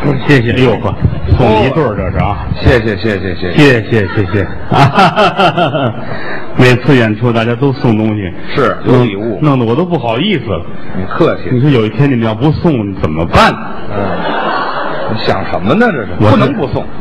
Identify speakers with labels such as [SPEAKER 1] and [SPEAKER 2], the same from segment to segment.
[SPEAKER 1] 谢谢。哎呦呵，送你一对儿这是啊！
[SPEAKER 2] 谢谢谢谢谢谢
[SPEAKER 1] 谢谢。每次演出大家都送东西，
[SPEAKER 2] 是有礼物，
[SPEAKER 1] 弄得我都不好意思了。
[SPEAKER 2] 你客气。
[SPEAKER 1] 你说有一天你们要不送怎么办？
[SPEAKER 2] 你想什么呢？这是不能不送。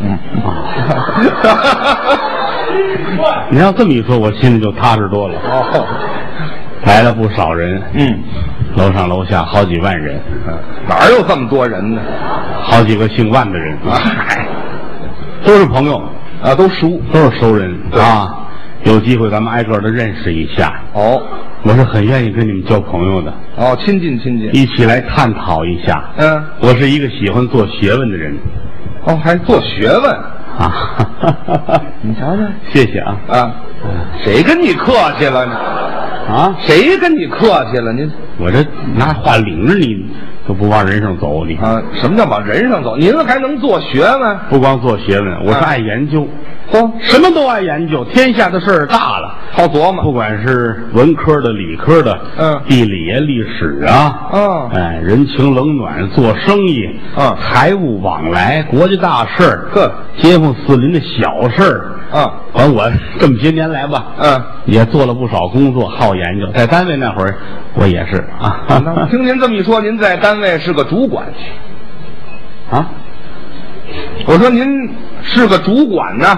[SPEAKER 1] 你要这么一说，我心里就踏实多了。
[SPEAKER 2] 哦，
[SPEAKER 1] 来了不少人，楼上楼下好几万人，
[SPEAKER 2] 哪儿有这么多人呢？
[SPEAKER 1] 好几个姓万的人啊，都是朋友
[SPEAKER 2] 啊，都熟，
[SPEAKER 1] 都是熟人啊。有机会咱们挨个的认识一下。
[SPEAKER 2] 哦，
[SPEAKER 1] 我是很愿意跟你们交朋友的。
[SPEAKER 2] 哦，亲近亲近，
[SPEAKER 1] 一起来探讨一下。我是一个喜欢做学问的人。
[SPEAKER 2] 哦，还做学问
[SPEAKER 1] 啊？
[SPEAKER 2] 你瞧瞧，
[SPEAKER 1] 谢谢啊。
[SPEAKER 2] 谁跟你客气了呢？
[SPEAKER 1] 啊？
[SPEAKER 2] 谁跟你客气了？您
[SPEAKER 1] 我这拿话领着你，都不往人上走。你
[SPEAKER 2] 啊？什么叫往人上走？您还能做学问？
[SPEAKER 1] 不光做学问，我是爱研究。什么都爱研究，天下的事儿大了，
[SPEAKER 2] 好琢磨。
[SPEAKER 1] 不管是文科的、理科的，地理啊、历史啊，人情冷暖、做生意，财务往来、国家大事儿，街坊四邻的小事儿，完我这么些年来吧，也做了不少工作，好研究。在单位那会儿，我也是啊。
[SPEAKER 2] 听您这么一说，您在单位是个主管
[SPEAKER 1] 啊？
[SPEAKER 2] 我说您是个主管呢。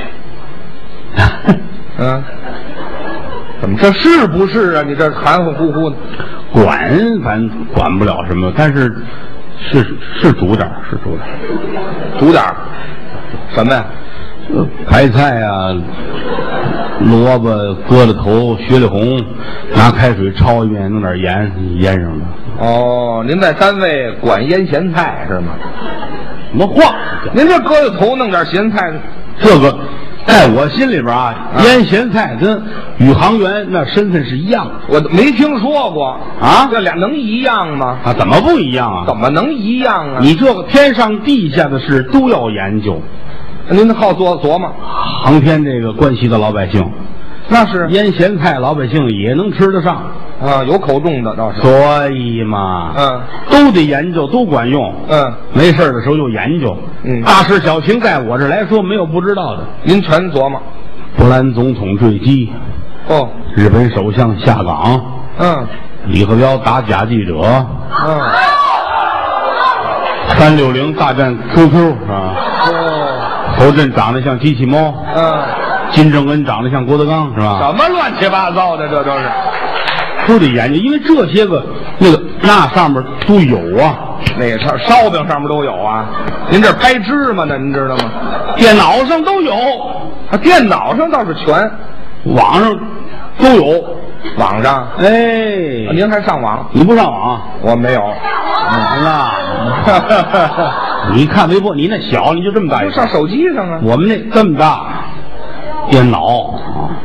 [SPEAKER 2] 怎么这是不是啊？你这含含糊糊的。
[SPEAKER 1] 管咱管不了什么，但是是主点，是主点。
[SPEAKER 2] 主点什么呀？
[SPEAKER 1] 白菜啊，萝卜搁了头，削了红，拿开水焯一遍，弄点盐腌上了。
[SPEAKER 2] 哦，您在单位管腌咸菜是吗？
[SPEAKER 1] 什么话？
[SPEAKER 2] 您这搁了头弄点咸菜，
[SPEAKER 1] 这个在我心里边啊，腌咸菜跟宇航员那身份是一样的。
[SPEAKER 2] 我没听说过
[SPEAKER 1] 啊，
[SPEAKER 2] 这俩能一样吗？
[SPEAKER 1] 啊，怎么不一样啊？
[SPEAKER 2] 怎么能一样啊？
[SPEAKER 1] 你这个天上地下的事都要研究。
[SPEAKER 2] 您好琢磨，
[SPEAKER 1] 航天这个关系到老百姓，
[SPEAKER 2] 那是
[SPEAKER 1] 腌咸菜，老百姓也能吃得上
[SPEAKER 2] 啊，有口重的倒是。
[SPEAKER 1] 所以嘛，都得研究，都管用。没事的时候就研究。大事小情在我这来说没有不知道的。
[SPEAKER 2] 您全琢磨。
[SPEAKER 1] 波兰总统坠机。日本首相下岗。李克彪打假记者。360大战 QQ 啊。侯震长得像机器猫。金正恩长得像郭德纲是吧？
[SPEAKER 2] 什么乱七八糟的，这都是。
[SPEAKER 1] 都得研究，因为这些个那上面都有啊。
[SPEAKER 2] 那个烧饼上面都有啊。您这拍芝麻呢，您知道吗？
[SPEAKER 1] 电脑上都有
[SPEAKER 2] 啊，电脑上倒是全，
[SPEAKER 1] 网上都有。
[SPEAKER 2] 网上？您还上网？
[SPEAKER 1] 你不上网？
[SPEAKER 2] 我没有。
[SPEAKER 1] 你看微博，你那小，你就这么大一个。
[SPEAKER 2] 上手机上啊。
[SPEAKER 1] 我们那这么大，电脑。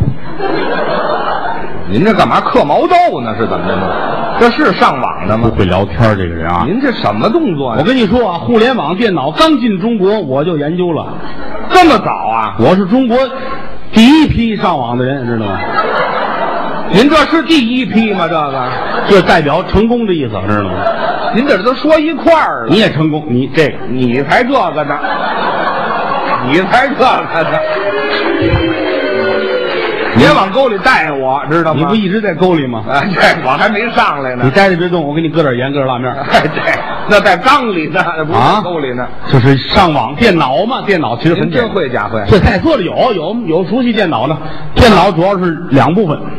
[SPEAKER 2] 您这干嘛嗑毛豆呢？是怎么着呢？这是上网的吗？
[SPEAKER 1] 不会聊天这个人啊！
[SPEAKER 2] 您这什么动作呀？
[SPEAKER 1] 我跟你说啊，互联网电脑刚进中国，我就研究了。
[SPEAKER 2] 这么早啊？
[SPEAKER 1] 我是中国第一批上网的人，知道吗？
[SPEAKER 2] 您这是第一批吗？
[SPEAKER 1] 这代表成功的意思，知道吗？
[SPEAKER 2] 您这都说一块儿了。
[SPEAKER 1] 你也成功，你这个
[SPEAKER 2] 你才这个呢，你才这个呢。别往沟里带我，知道吗？
[SPEAKER 1] 你不一直在沟里吗？
[SPEAKER 2] 对，我还没上来呢。
[SPEAKER 1] 你待着别动，我给你搁点盐，搁点辣面。
[SPEAKER 2] 对，那在缸里呢，那不是沟里呢。
[SPEAKER 1] 就是上网电脑嘛，电脑其实很
[SPEAKER 2] 真会家会。
[SPEAKER 1] 这在座的有熟悉电脑的，电脑主要是两部分。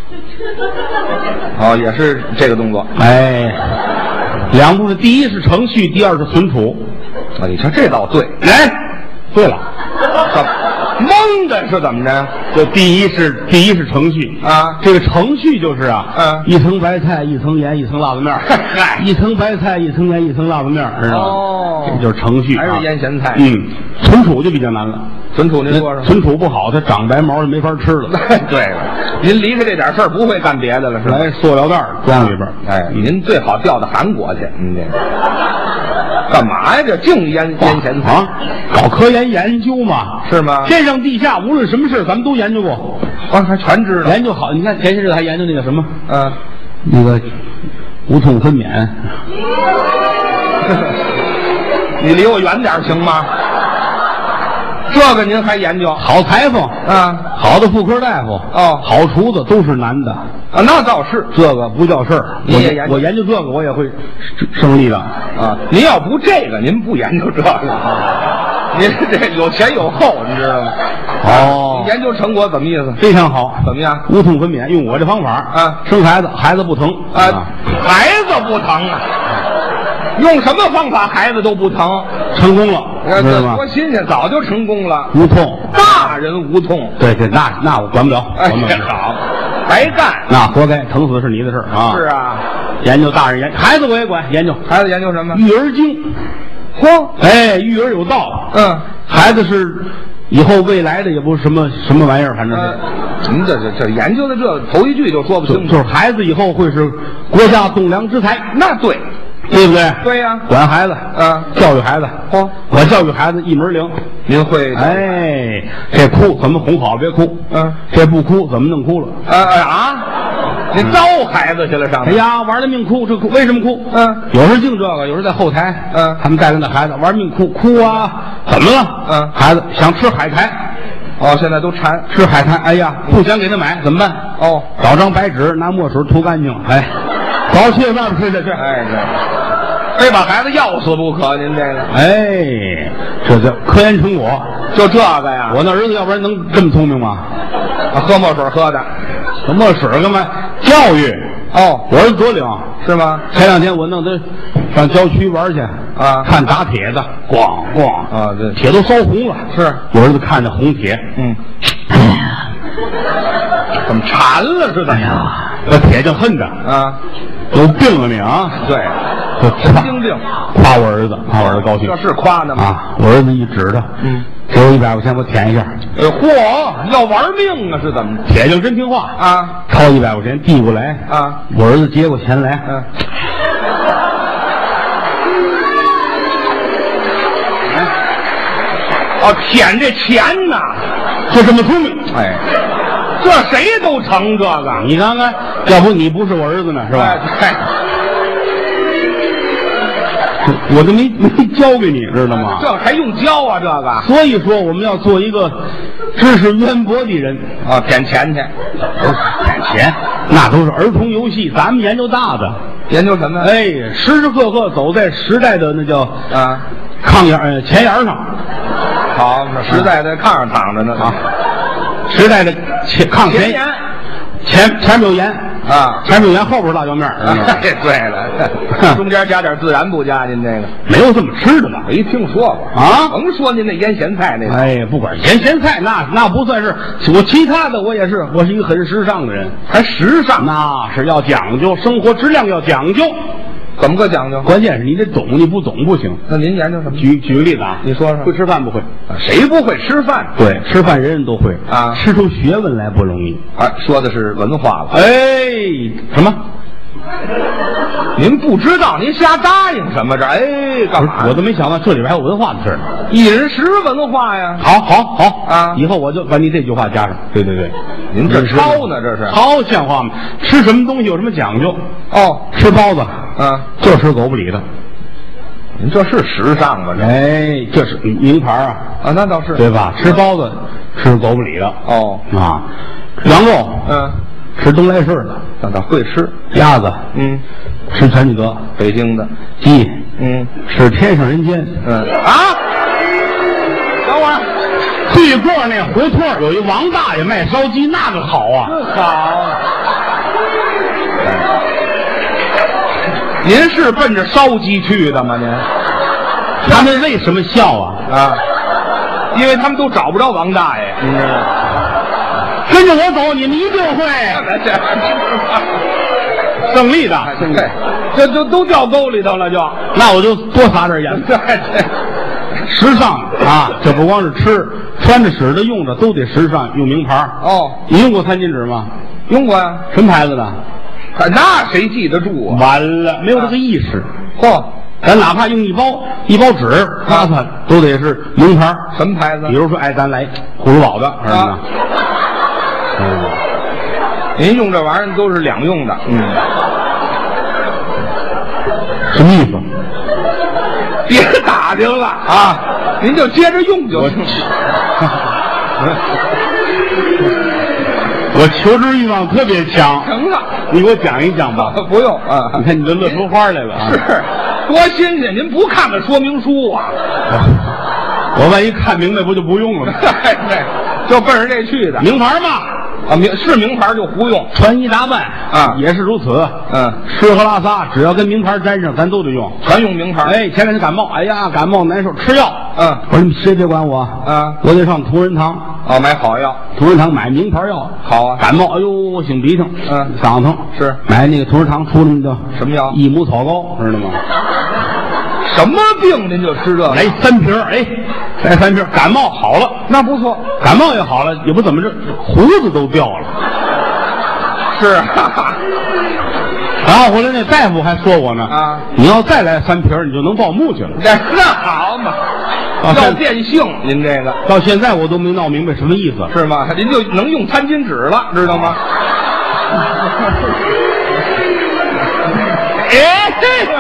[SPEAKER 2] 也是这个动作。
[SPEAKER 1] 两部分，第一是程序，第二是存储。
[SPEAKER 2] 你瞧这倒对。
[SPEAKER 1] 对了，
[SPEAKER 2] 蒙的是怎么着？
[SPEAKER 1] 就第一是程序
[SPEAKER 2] 啊，
[SPEAKER 1] 这个程序就是一层白菜，一层盐，一层辣子面，一层白菜，一层盐，一层辣子面，知道吗？这就是程序，
[SPEAKER 2] 还是腌咸菜。
[SPEAKER 1] 存储就比较难了。
[SPEAKER 2] 存储您说说。
[SPEAKER 1] 存储不好，它长白毛就没法吃了。
[SPEAKER 2] 对了，您离开这点事儿不会干别的了，是吧？
[SPEAKER 1] 来塑料袋装里边。
[SPEAKER 2] 您最好调到韩国去。干嘛呀？这净腌咸菜
[SPEAKER 1] 啊？搞科研研究嘛，
[SPEAKER 2] 是吗？
[SPEAKER 1] 天上地下，无论什么事咱们都研究过。
[SPEAKER 2] 还全知道。
[SPEAKER 1] 研究好，你看前些日子还研究那个什么，那个无痛分娩。
[SPEAKER 2] 你离我远点行吗？这个您还研究？
[SPEAKER 1] 好裁缝
[SPEAKER 2] 啊，
[SPEAKER 1] 好的妇科大夫
[SPEAKER 2] 哦，
[SPEAKER 1] 好厨子都是男的
[SPEAKER 2] 啊，那倒是，
[SPEAKER 1] 这个不叫事儿。我研究这个，我也会胜利的
[SPEAKER 2] 啊。您要不这个，您不研究这个，您这有前有后，你知道吗？
[SPEAKER 1] 哦，
[SPEAKER 2] 研究成果怎么意思？
[SPEAKER 1] 非常好，
[SPEAKER 2] 怎么样？
[SPEAKER 1] 无痛分娩，用我这方法
[SPEAKER 2] 啊，
[SPEAKER 1] 生孩子，孩子不疼
[SPEAKER 2] 啊，孩子不疼啊。用什么方法孩子都不疼，
[SPEAKER 1] 成功了，知道吗？
[SPEAKER 2] 多新鲜，早就成功了，
[SPEAKER 1] 无痛，
[SPEAKER 2] 大人无痛。
[SPEAKER 1] 对，那我管不了，
[SPEAKER 2] 哎，好，白干，
[SPEAKER 1] 那活该，疼死是你的事啊。
[SPEAKER 2] 是啊，
[SPEAKER 1] 研究大人孩子我也管研究，
[SPEAKER 2] 孩子研究什么？
[SPEAKER 1] 育儿经，
[SPEAKER 2] 嚯，
[SPEAKER 1] 哎，育儿有道，孩子是以后未来的也不是什么玩意儿，反正是。
[SPEAKER 2] 您这研究的这头一句就说不清楚，
[SPEAKER 1] 就是孩子以后会是国家栋梁之才，
[SPEAKER 2] 那对。
[SPEAKER 1] 对不对？
[SPEAKER 2] 对呀，
[SPEAKER 1] 管孩子，教育孩子，我教育孩子一门灵。
[SPEAKER 2] 您会？
[SPEAKER 1] 哎，这哭怎么哄好别哭？这不哭怎么弄哭了？
[SPEAKER 2] 您招孩子去了上？
[SPEAKER 1] 哎呀，玩了命哭，这哭为什么哭？有时净这个，有时在后台，他们带着那孩子玩命哭啊，怎么了？孩子想吃海苔，
[SPEAKER 2] 现在都馋
[SPEAKER 1] 吃海苔，哎呀，不想给他买，怎么办？找张白纸，拿墨水涂干净，哎。早去外边去，
[SPEAKER 2] 哎，非把孩子要死不可。您这个，
[SPEAKER 1] 哎，这叫科研成果，
[SPEAKER 2] 就这个呀。
[SPEAKER 1] 我那儿子要不然能这么聪明吗？
[SPEAKER 2] 喝墨水喝的，
[SPEAKER 1] 喝墨水干嘛？教育我儿子多灵
[SPEAKER 2] 是吗？
[SPEAKER 1] 前两天我弄他上郊区玩去看打铁的，咣咣
[SPEAKER 2] 对，
[SPEAKER 1] 铁都烧红了。
[SPEAKER 2] 是
[SPEAKER 1] 我儿子看着红铁，
[SPEAKER 2] 怎么馋了似的？
[SPEAKER 1] 哎呀，这铁匠恨着有病了你啊！
[SPEAKER 2] 对，神经病。
[SPEAKER 1] 夸我儿子高兴，
[SPEAKER 2] 这是夸呢吗？
[SPEAKER 1] 我儿子一指他，给我100块钱，我舔一下。
[SPEAKER 2] 嚯，要玩命啊！是怎么？
[SPEAKER 1] 铁匠真听话掏100块钱递过来我儿子接过钱来，
[SPEAKER 2] 舔这钱呐，
[SPEAKER 1] 就这么聪明，
[SPEAKER 2] 哎。这谁都成这个，
[SPEAKER 1] 你看看，要不你不是我儿子呢，是吧？我都没教给你，知道吗？
[SPEAKER 2] 这还用教啊？这个，
[SPEAKER 1] 所以说我们要做一个知识渊博的人
[SPEAKER 2] 舔钱去，
[SPEAKER 1] 舔钱那都是儿童游戏，咱们研究大的，
[SPEAKER 2] 研究什么？
[SPEAKER 1] 哎，时时刻刻走在时代的那叫前沿上。
[SPEAKER 2] 好，时代在炕上躺着呢
[SPEAKER 1] 时代的炕前面有盐前面有盐，后边是辣椒面
[SPEAKER 2] 对了，中间加点自然不加？您这个
[SPEAKER 1] 没有这么吃的吗？
[SPEAKER 2] 没听说过甭说您那腌咸菜那个，
[SPEAKER 1] 哎，不管腌咸菜那不算是我其他的，我是一个很时尚的人，
[SPEAKER 2] 还时尚？
[SPEAKER 1] 那是要讲究，生活质量要讲究。
[SPEAKER 2] 怎么个讲究？
[SPEAKER 1] 关键是你得懂，你不懂不行。
[SPEAKER 2] 那您研究什么？
[SPEAKER 1] 举个例子
[SPEAKER 2] 你说说。
[SPEAKER 1] 会吃饭不会？
[SPEAKER 2] 谁不会吃饭？
[SPEAKER 1] 对，吃饭人人都会吃出学问来不容易
[SPEAKER 2] 说的是文化了。
[SPEAKER 1] 哎，什么？
[SPEAKER 2] 您不知道，您瞎答应什么这？哎，干嘛？
[SPEAKER 1] 我都没想到这里边还有文化的事儿。
[SPEAKER 2] 一人食文化呀。
[SPEAKER 1] 好以后我就把你这句话加上。对，
[SPEAKER 2] 您这抄呢？这是
[SPEAKER 1] 抄像话吗？吃什么东西有什么讲究？吃包子就吃狗不理的。
[SPEAKER 2] 您这是时尚吧？
[SPEAKER 1] 哎，这是名牌
[SPEAKER 2] 那倒是，
[SPEAKER 1] 对吧？吃包子吃狗不理的羊肉吃东来顺的，
[SPEAKER 2] 那倒会吃。
[SPEAKER 1] 鸭子吃全聚德，
[SPEAKER 2] 北京的
[SPEAKER 1] 鸡吃天上人间。
[SPEAKER 2] 等会儿，
[SPEAKER 1] 对过那胡同有一王大爷卖烧鸡，那个好
[SPEAKER 2] 好。您是奔着烧鸡去的吗？您？
[SPEAKER 1] 他们为什么笑
[SPEAKER 2] 因为他们都找不着王大爷。
[SPEAKER 1] 跟着我走，你们一定会胜利的。
[SPEAKER 2] 这都掉沟里头了，
[SPEAKER 1] 那我就多撒点盐。时尚这不光是吃，穿着使的用着都得时尚，用名牌。你用过餐巾纸吗？
[SPEAKER 2] 用过呀。
[SPEAKER 1] 什么牌子的？
[SPEAKER 2] 那谁记得住啊？
[SPEAKER 1] 完了，没有这个意识。
[SPEAKER 2] 咱
[SPEAKER 1] 哪怕用一包纸擦擦，都得是名牌。
[SPEAKER 2] 什么牌子？
[SPEAKER 1] 比如说，咱来葫芦岛的，儿子。
[SPEAKER 2] 您用这玩意儿都是两用的。
[SPEAKER 1] 什么意思？
[SPEAKER 2] 别打打听了啊，您就接着用就行。
[SPEAKER 1] 我求知欲望特别强。
[SPEAKER 2] 成了，
[SPEAKER 1] 你给我讲一讲吧。
[SPEAKER 2] 不用啊，
[SPEAKER 1] 你看你都乐出花来了啊！
[SPEAKER 2] 是，多新鲜！您不看看说明书啊？
[SPEAKER 1] 我万一看明白，不就不用了吗？
[SPEAKER 2] 对，就奔着这去的。
[SPEAKER 1] 名牌嘛，
[SPEAKER 2] 啊，是名牌就胡用，
[SPEAKER 1] 穿衣打扮
[SPEAKER 2] 啊
[SPEAKER 1] 也是如此。
[SPEAKER 2] 嗯，
[SPEAKER 1] 吃喝拉撒，只要跟名牌沾上，咱都得用，
[SPEAKER 2] 全用名牌。
[SPEAKER 1] 哎，前两天感冒，哎呀，感冒难受，吃药。
[SPEAKER 2] 嗯，
[SPEAKER 1] 我说你谁别管我，
[SPEAKER 2] 啊，
[SPEAKER 1] 我得上同仁堂。
[SPEAKER 2] 哦，买好药，
[SPEAKER 1] 同仁堂买名牌药，
[SPEAKER 2] 好啊。
[SPEAKER 1] 感冒，哎呦，擤鼻涕，嗓子疼，
[SPEAKER 2] 是
[SPEAKER 1] 买那个同仁堂出那个
[SPEAKER 2] 什么药？
[SPEAKER 1] 益母草膏，知道吗？
[SPEAKER 2] 什么病您就吃这个？
[SPEAKER 1] 来3瓶，哎，来3瓶，感冒好了，
[SPEAKER 2] 那不错，
[SPEAKER 1] 感冒也好了，也不怎么着，胡子都掉了。
[SPEAKER 2] 是。
[SPEAKER 1] 然后回来那大夫还说我呢，
[SPEAKER 2] 啊，
[SPEAKER 1] 你要再来3瓶，你就能报幕去了。
[SPEAKER 2] 那好嘛，要变性，您这个
[SPEAKER 1] 到现在我都没闹明白什么意思，
[SPEAKER 2] 是吗？您就能用餐巾纸了，知道吗？
[SPEAKER 1] 哎，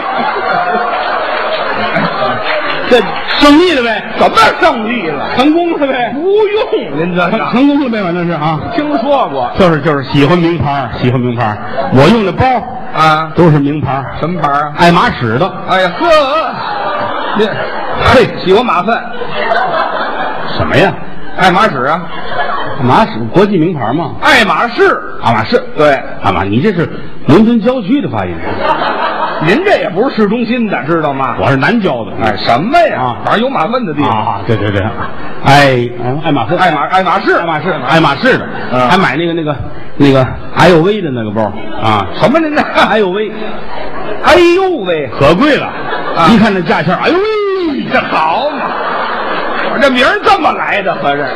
[SPEAKER 1] 这胜利了呗？
[SPEAKER 2] 怎么胜利了？
[SPEAKER 1] 成功了呗？
[SPEAKER 2] 不用，您这
[SPEAKER 1] 成功了呗？反正是啊，
[SPEAKER 2] 听说过，
[SPEAKER 1] 就是喜欢名牌，喜欢名牌。我用的包
[SPEAKER 2] 啊
[SPEAKER 1] 都是名牌，
[SPEAKER 2] 什么牌啊？
[SPEAKER 1] 爱马仕的。
[SPEAKER 2] 哎呀呵，您嘿喜欢马粪？
[SPEAKER 1] 什么呀？
[SPEAKER 2] 爱马仕啊？
[SPEAKER 1] 爱马仕国际名牌嘛？
[SPEAKER 2] 爱马仕，
[SPEAKER 1] 爱马仕
[SPEAKER 2] 对，
[SPEAKER 1] 爱马，你这是伦敦郊区的发音。
[SPEAKER 2] 您这也不是市中心的，知道吗？
[SPEAKER 1] 我是南郊的。
[SPEAKER 2] 哎，什么呀？
[SPEAKER 1] 啊，
[SPEAKER 2] 反正有马粪的地方
[SPEAKER 1] 啊。对对对，爱马仕，
[SPEAKER 2] 爱马仕，
[SPEAKER 1] 爱马仕的，还买那个 LV 的那个包啊。
[SPEAKER 2] 什么您的
[SPEAKER 1] LV？
[SPEAKER 2] 哎呦喂，
[SPEAKER 1] 可贵了！一看那价钱，哎呦喂，
[SPEAKER 2] 这好嘛！我这名儿这么来的，合着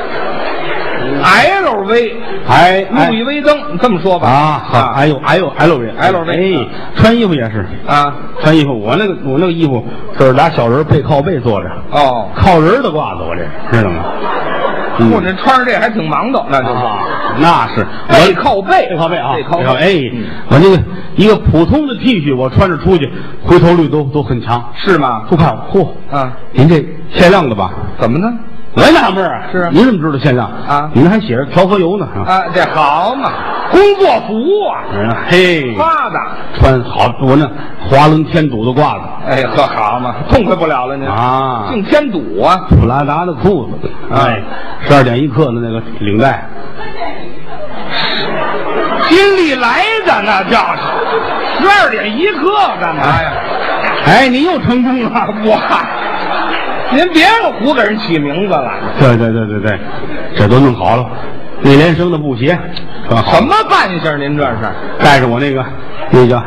[SPEAKER 2] LV， 路易威登，这么说吧
[SPEAKER 1] 啊，好，哎呦 LV， 哎，穿衣服也是
[SPEAKER 2] 啊，
[SPEAKER 1] 穿衣服，我那个衣服是俩小人背靠背坐着，
[SPEAKER 2] 哦，
[SPEAKER 1] 靠人的褂子，我这知道吗？
[SPEAKER 2] 我这穿着这还挺忙的，那就是，
[SPEAKER 1] 那是
[SPEAKER 2] 背靠背
[SPEAKER 1] 啊，
[SPEAKER 2] 背靠背，
[SPEAKER 1] 哎，我那个一个普通的 T 恤，我穿着出去，回头率都很强，
[SPEAKER 2] 是吗？
[SPEAKER 1] 不看嚯，
[SPEAKER 2] 啊，
[SPEAKER 1] 您这限量的吧？
[SPEAKER 2] 怎么呢？
[SPEAKER 1] 我也纳闷啊，
[SPEAKER 2] 是
[SPEAKER 1] 您怎么知道限量
[SPEAKER 2] 啊？
[SPEAKER 1] 您还写着调和油呢
[SPEAKER 2] 啊，这好嘛，工作服啊，
[SPEAKER 1] 嘿，
[SPEAKER 2] 发的
[SPEAKER 1] 穿好，我那华伦天赌的褂子，
[SPEAKER 2] 哎呵，好嘛，痛快不了了您
[SPEAKER 1] 啊，
[SPEAKER 2] 净添堵啊，
[SPEAKER 1] 普拉达的裤子，哎，12点1刻的那个领带，
[SPEAKER 2] 金利来的那叫12点1刻干嘛呀？
[SPEAKER 1] 哎，你又成功了，
[SPEAKER 2] 哇！您别胡给人起名字了。
[SPEAKER 1] 对，这都弄好了。内联升的布鞋，
[SPEAKER 2] 什么扮相？您这是
[SPEAKER 1] 带着我那叫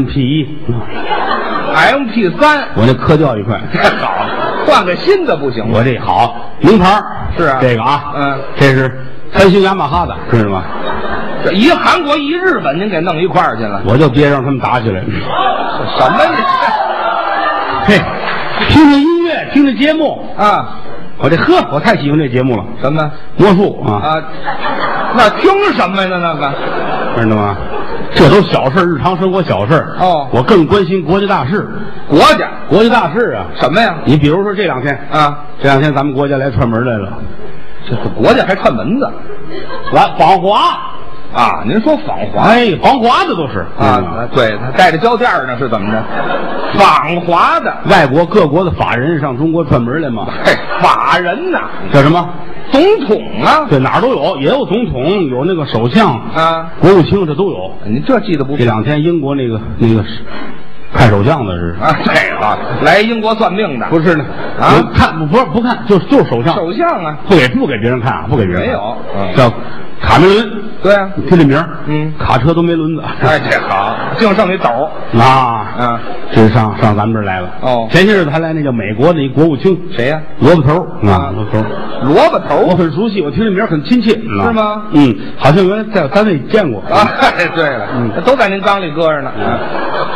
[SPEAKER 1] MP1、MP3，
[SPEAKER 2] 我
[SPEAKER 1] 那科教一块，
[SPEAKER 2] 好，换个新的不行吗？
[SPEAKER 1] 我这好名牌
[SPEAKER 2] 是啊，
[SPEAKER 1] 这个啊，这是三星雅马哈的，知道吗？
[SPEAKER 2] 这一韩国一日本，您给弄一块儿去了，
[SPEAKER 1] 我就别让他们打起来。
[SPEAKER 2] 什么你？
[SPEAKER 1] 嘿，听听音乐，听听节目
[SPEAKER 2] 啊！
[SPEAKER 1] 我太喜欢这节目了。
[SPEAKER 2] 什么
[SPEAKER 1] 魔术啊？
[SPEAKER 2] 那听什么呢？那个
[SPEAKER 1] 知道吗？这都小事，日常生活小事。
[SPEAKER 2] 哦，
[SPEAKER 1] 我更关心国家大事。国家大事啊？
[SPEAKER 2] 什么呀？
[SPEAKER 1] 你比如说这2天
[SPEAKER 2] 啊，
[SPEAKER 1] 这2天咱们国家来串门来了。
[SPEAKER 2] 这是国家还串门子？
[SPEAKER 1] 访华
[SPEAKER 2] 啊？您说访华？
[SPEAKER 1] 哎，访华的都是
[SPEAKER 2] 啊，对，他带着胶垫呢，是怎么着？访华的，
[SPEAKER 1] 外国各国的法人上中国串门来嘛？
[SPEAKER 2] 嘿，法人呐，
[SPEAKER 1] 叫什么？
[SPEAKER 2] 总统啊？
[SPEAKER 1] 对，哪儿都有，也有总统，有那个首相
[SPEAKER 2] 啊，
[SPEAKER 1] 国务卿，这都有。
[SPEAKER 2] 你这记得不？
[SPEAKER 1] 这2天英国那个看手相的是
[SPEAKER 2] 啊，对了，来英国算命的
[SPEAKER 1] 不是呢？啊，不看，就是首相。
[SPEAKER 2] 首相啊，
[SPEAKER 1] 不给别人看啊，不给别人看。
[SPEAKER 2] 没有，
[SPEAKER 1] 叫卡梅伦。
[SPEAKER 2] 对啊，
[SPEAKER 1] 你听这名儿，卡车都没轮子。
[SPEAKER 2] 哎，这好，净剩那斗
[SPEAKER 1] 啊，这上咱们这儿来了。
[SPEAKER 2] 哦，
[SPEAKER 1] 前些日子还来那叫美国的一国务卿，
[SPEAKER 2] 谁呀？
[SPEAKER 1] 萝卜头啊，
[SPEAKER 2] 萝卜头，
[SPEAKER 1] 我很熟悉，我听这名儿很亲切，
[SPEAKER 2] 是吗？
[SPEAKER 1] 好像原来在单位见过。
[SPEAKER 2] 啊，对了，都在您缸里搁着呢。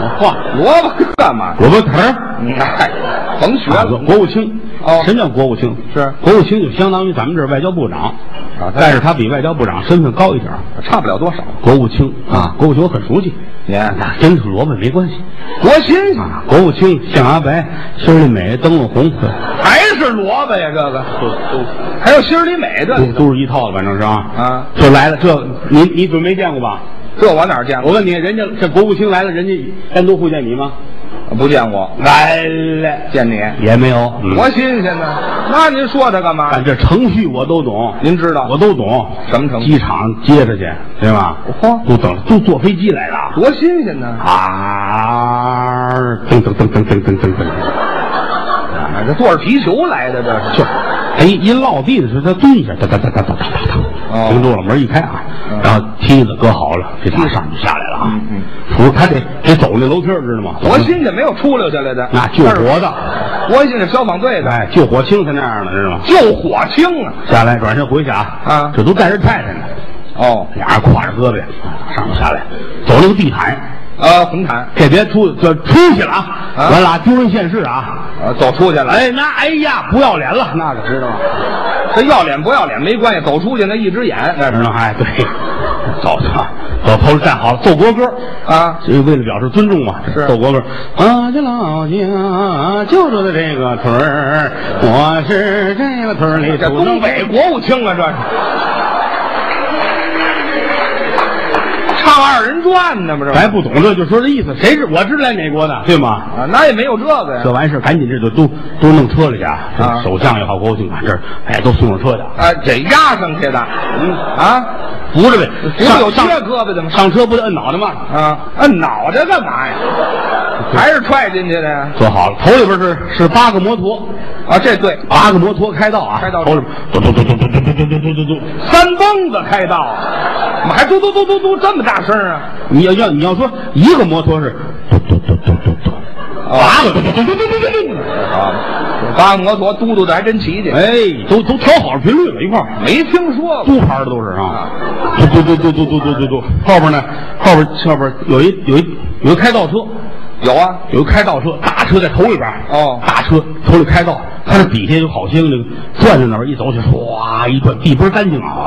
[SPEAKER 2] 嚯，萝卜干嘛？
[SPEAKER 1] 萝卜藤儿。
[SPEAKER 2] 甭学了。
[SPEAKER 1] 国务卿。哦，什么叫国务卿？
[SPEAKER 2] 是
[SPEAKER 1] 国务卿就相当于咱们这外交部长啊，但是他比外交部长身份高一点，
[SPEAKER 2] 差不了多少。
[SPEAKER 1] 国务卿啊，国务卿我很熟悉。那跟萝卜没关系。
[SPEAKER 2] 多新鲜
[SPEAKER 1] 啊！国务卿象牙白，心里美，灯笼红，
[SPEAKER 2] 还是萝卜呀？这个还有心里美的，
[SPEAKER 1] 都是一套的，反正是啊。
[SPEAKER 2] 啊，
[SPEAKER 1] 这来了，这你准没见过吧？
[SPEAKER 2] 这我哪见过？
[SPEAKER 1] 我问你，人家这国务卿来了，人家单独会见你吗？
[SPEAKER 2] 不见过。
[SPEAKER 1] 来了，
[SPEAKER 2] 见你
[SPEAKER 1] 也没有。
[SPEAKER 2] 多新鲜呢！那您说它干嘛？
[SPEAKER 1] 但这程序我都懂，
[SPEAKER 2] 您知道？
[SPEAKER 1] 我都懂。
[SPEAKER 2] 什么程序？
[SPEAKER 1] 机场接着去，对吧？都坐飞机来的，
[SPEAKER 2] 多新鲜呢！
[SPEAKER 1] 啊，噔噔噔噔噔噔噔噔，
[SPEAKER 2] 这坐着皮球来的，这是。
[SPEAKER 1] 哎，一落地的时候，他蹲一下，哒哒哒哒哒哒哒，停住了，门一开啊，然后梯子搁好了，这梯上就下来了啊。不是他得走那楼梯，知道吗？
[SPEAKER 2] 多新鲜，没有出溜下来的。
[SPEAKER 1] 那救活的，
[SPEAKER 2] 多新鲜，消防队的，
[SPEAKER 1] 哎，救火清才那样的，知道吗？
[SPEAKER 2] 救火清啊！
[SPEAKER 1] 下来转身回去啊，这都带着太太呢。哦，俩人挎着胳膊上面下来，走那个地毯。
[SPEAKER 2] 红毯，
[SPEAKER 1] 这别出去了啊！完了，丢人现世啊！
[SPEAKER 2] 走出去了。
[SPEAKER 1] 哎，那哎呀，不要脸了，那可知道吗？
[SPEAKER 2] 这要脸不要脸没关系，走出去那一只眼，那知道？
[SPEAKER 1] 哎，对，走头站好了，奏国歌
[SPEAKER 2] 啊！
[SPEAKER 1] 这为了表示尊重嘛，是奏国歌。我的老家就住在这个村儿，我是这个村里。
[SPEAKER 2] 这东北国务卿啊，这是。唱二人转呢吗？这
[SPEAKER 1] 还不懂这就说这意思，谁是我知来哪国的，对吗？
[SPEAKER 2] 啊，那也没有这个呀。
[SPEAKER 1] 这完事赶紧这就都弄车里去啊！首相也好，国务卿啊，这哎都送上车去
[SPEAKER 2] 啊，这压上去的，
[SPEAKER 1] 扶着呗，
[SPEAKER 2] 不有缺胳膊的吗？
[SPEAKER 1] 上车不得摁脑袋吗？
[SPEAKER 2] 啊，摁脑袋干嘛呀？还是踹进去的呀？
[SPEAKER 1] 坐好了，头里边是8个摩托
[SPEAKER 2] 啊，这对
[SPEAKER 1] ，8个摩托开道啊，
[SPEAKER 2] 开道
[SPEAKER 1] 头里嘟
[SPEAKER 2] 三蹦子开道，怎么还嘟这么大声啊？
[SPEAKER 1] 你要说一个摩托是嘟8个
[SPEAKER 2] 啊，8个摩托嘟的还真齐去，
[SPEAKER 1] 哎，都调好了频率了，一块儿
[SPEAKER 2] 没听说过，
[SPEAKER 1] 都牌的都是啊，嘟，后边呢，后边有一开道车。
[SPEAKER 2] 有啊，
[SPEAKER 1] 有开道车，大车在头里边。大车头里开道，它这底下有好些那个转着那儿一走去，唰一转，地倍儿干净啊！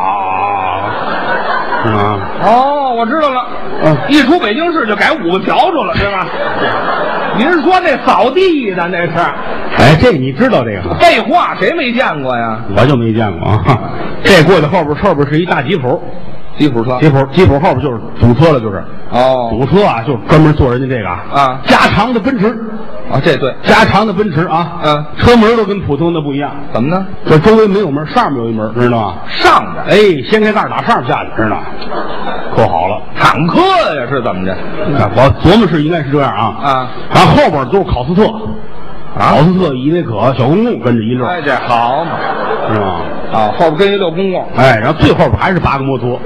[SPEAKER 2] 我知道了。一出北京市就改5个笤帚了，对吧？您说那扫地的那是？
[SPEAKER 1] 哎，这你知道这个？
[SPEAKER 2] 废话，谁没见过呀？
[SPEAKER 1] 我就没见过啊。这过去后边是一大吉普。吉普后边就是堵车了，就是堵车啊，就是专门坐人家这个啊，加长的奔驰
[SPEAKER 2] 啊，这对，
[SPEAKER 1] 加长的奔驰啊，车门都跟普通的不一样，
[SPEAKER 2] 怎么呢？
[SPEAKER 1] 这周围没有门，上面有一门，知道吗？
[SPEAKER 2] 上边，
[SPEAKER 1] 哎，掀开盖打上面下去，知道吗？扣好了，
[SPEAKER 2] 坦克呀，是怎么着？
[SPEAKER 1] 我琢磨是应该是这样啊，然后后边都是考斯特，考斯特、依维柯、小公共跟着一溜，
[SPEAKER 2] 哎，这好嘛，
[SPEAKER 1] 是吧？
[SPEAKER 2] 啊，后边跟一溜公共，
[SPEAKER 1] 哎，然后最后边还是8个摩托，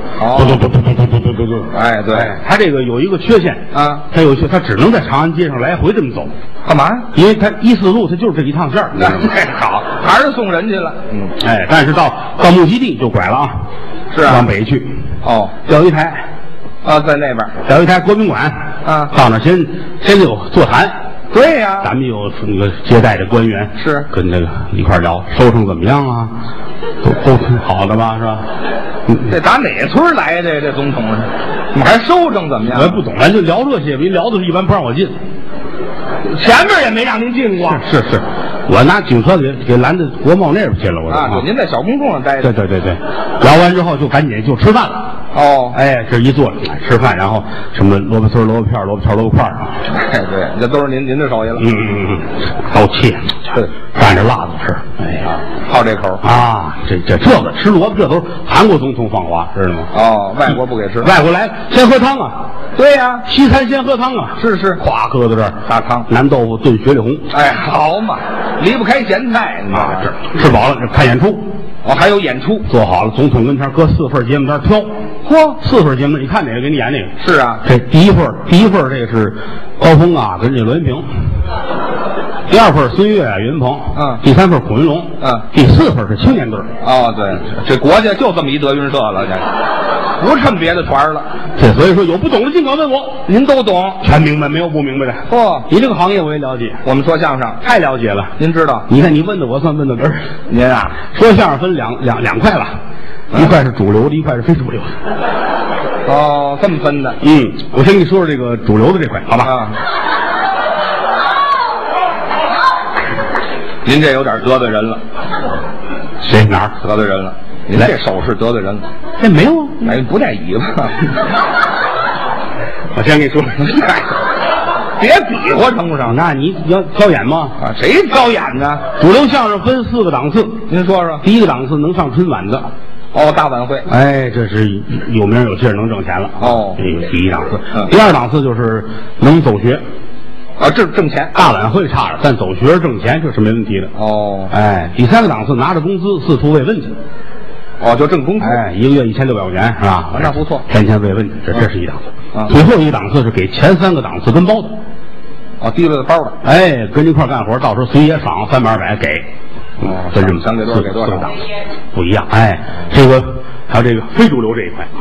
[SPEAKER 2] 哎，对，
[SPEAKER 1] 它这个有一个缺陷啊，它只能在长安街上来回这么走，
[SPEAKER 2] 干嘛？
[SPEAKER 1] 因为它14路它就是这一趟线儿，
[SPEAKER 2] 好，还是送人去了，
[SPEAKER 1] 哎，但是到目的地就拐了啊，
[SPEAKER 2] 是啊，
[SPEAKER 1] 往北去，钓鱼台，
[SPEAKER 2] 在那边
[SPEAKER 1] 钓鱼台国宾馆啊，到那先有座谈。
[SPEAKER 2] 对呀，
[SPEAKER 1] 咱们有那个接待的官员
[SPEAKER 2] 是跟
[SPEAKER 1] 那个一块聊，收成怎么样啊？都挺好的吧，是吧？
[SPEAKER 2] 这打哪村来的这总统是？你还收成怎么样？
[SPEAKER 1] 我也不懂，咱就聊这些，一聊的一般不让我进，
[SPEAKER 2] 前面也没让您进过。
[SPEAKER 1] 是，我拿警车给拦在国贸那边去了，我
[SPEAKER 2] 对，您在小公众上待着。
[SPEAKER 1] 对，聊完之后就赶紧就吃饭了。哎，这一坐吃饭，然后什么萝卜丝、萝卜片、萝卜条、萝卜块啊，
[SPEAKER 2] 哎，对，这都是您的手艺了。
[SPEAKER 1] 刀切，蘸着辣子吃。哎呀，
[SPEAKER 2] 好这口
[SPEAKER 1] 啊！这个吃萝卜，这都是韩国总统放话，知道吗？
[SPEAKER 2] 外国不给吃，
[SPEAKER 1] 外国来先喝汤啊。
[SPEAKER 2] 对呀，
[SPEAKER 1] 西餐先喝汤啊。
[SPEAKER 2] 是，
[SPEAKER 1] 咵搁在这儿
[SPEAKER 2] 大汤，
[SPEAKER 1] 南豆腐炖雪里红。
[SPEAKER 2] 哎，好嘛，离不开咸菜
[SPEAKER 1] 啊！这吃饱了看演出。
[SPEAKER 2] 还有演出，
[SPEAKER 1] 做好了，总统跟前搁4份节目单挑。4份节目，你看哪个给你演哪个？
[SPEAKER 2] 是啊，
[SPEAKER 1] 这第一份这个是高峰啊，跟这罗云平。第2份孙越、岳云鹏，第3份孔云龙，第4份是青年队。
[SPEAKER 2] 对，这国家就这么一德云社了， 不趁别的团了。
[SPEAKER 1] 这所以说有不懂的尽管问我，
[SPEAKER 2] 您都懂，
[SPEAKER 1] 全明白，没有不明白的。
[SPEAKER 2] 嚯，
[SPEAKER 1] 你这个行业我也了解，
[SPEAKER 2] 我们说相声
[SPEAKER 1] 太了解了。
[SPEAKER 2] 您知道？
[SPEAKER 1] 你看你问的我算问的根儿。
[SPEAKER 2] 您啊，
[SPEAKER 1] 说相声分两块了，一块是主流的，一块是非主流的。
[SPEAKER 2] 哦，这么分的。
[SPEAKER 1] 我先跟你说说这个主流的这块，好吧？
[SPEAKER 2] 啊。您这有点得罪人了。
[SPEAKER 1] 谁哪儿
[SPEAKER 2] 得罪人了？您这手势得罪人了。
[SPEAKER 1] 这没有啊，
[SPEAKER 2] 哎，不带尾巴。
[SPEAKER 1] 我先跟你说，
[SPEAKER 2] 别比划成不成？
[SPEAKER 1] 那你要挑演吗？
[SPEAKER 2] 啊，谁挑演呢？
[SPEAKER 1] 主流相声分4个档次，
[SPEAKER 2] 您说说。
[SPEAKER 1] 第一个档次能上春晚的，
[SPEAKER 2] 哦，大晚会。
[SPEAKER 1] 哎，这是有名有劲儿，能挣钱了。
[SPEAKER 2] 哦，
[SPEAKER 1] 第一档次。第二档次就是能走学。
[SPEAKER 2] 啊，这挣钱。
[SPEAKER 1] 大晚会差着，但走学挣钱这是没问题的。
[SPEAKER 2] 哦，
[SPEAKER 1] 哎，第3个档次拿着工资四处慰问去。
[SPEAKER 2] 哦，就挣工资。
[SPEAKER 1] 哎，一个月1600块钱是吧？
[SPEAKER 2] 那不错。
[SPEAKER 1] 天天慰问，这是一档次。
[SPEAKER 2] 啊，
[SPEAKER 1] 最后一个档次是给前3个档次跟包的。
[SPEAKER 2] 哦，提了包的。
[SPEAKER 1] 哎，跟一块干活，到时候随也爽300、200给。
[SPEAKER 2] 哦，
[SPEAKER 1] 分这么
[SPEAKER 2] 想给多少给多少，
[SPEAKER 1] 不一样。哎，这个还有这个非主流这一块。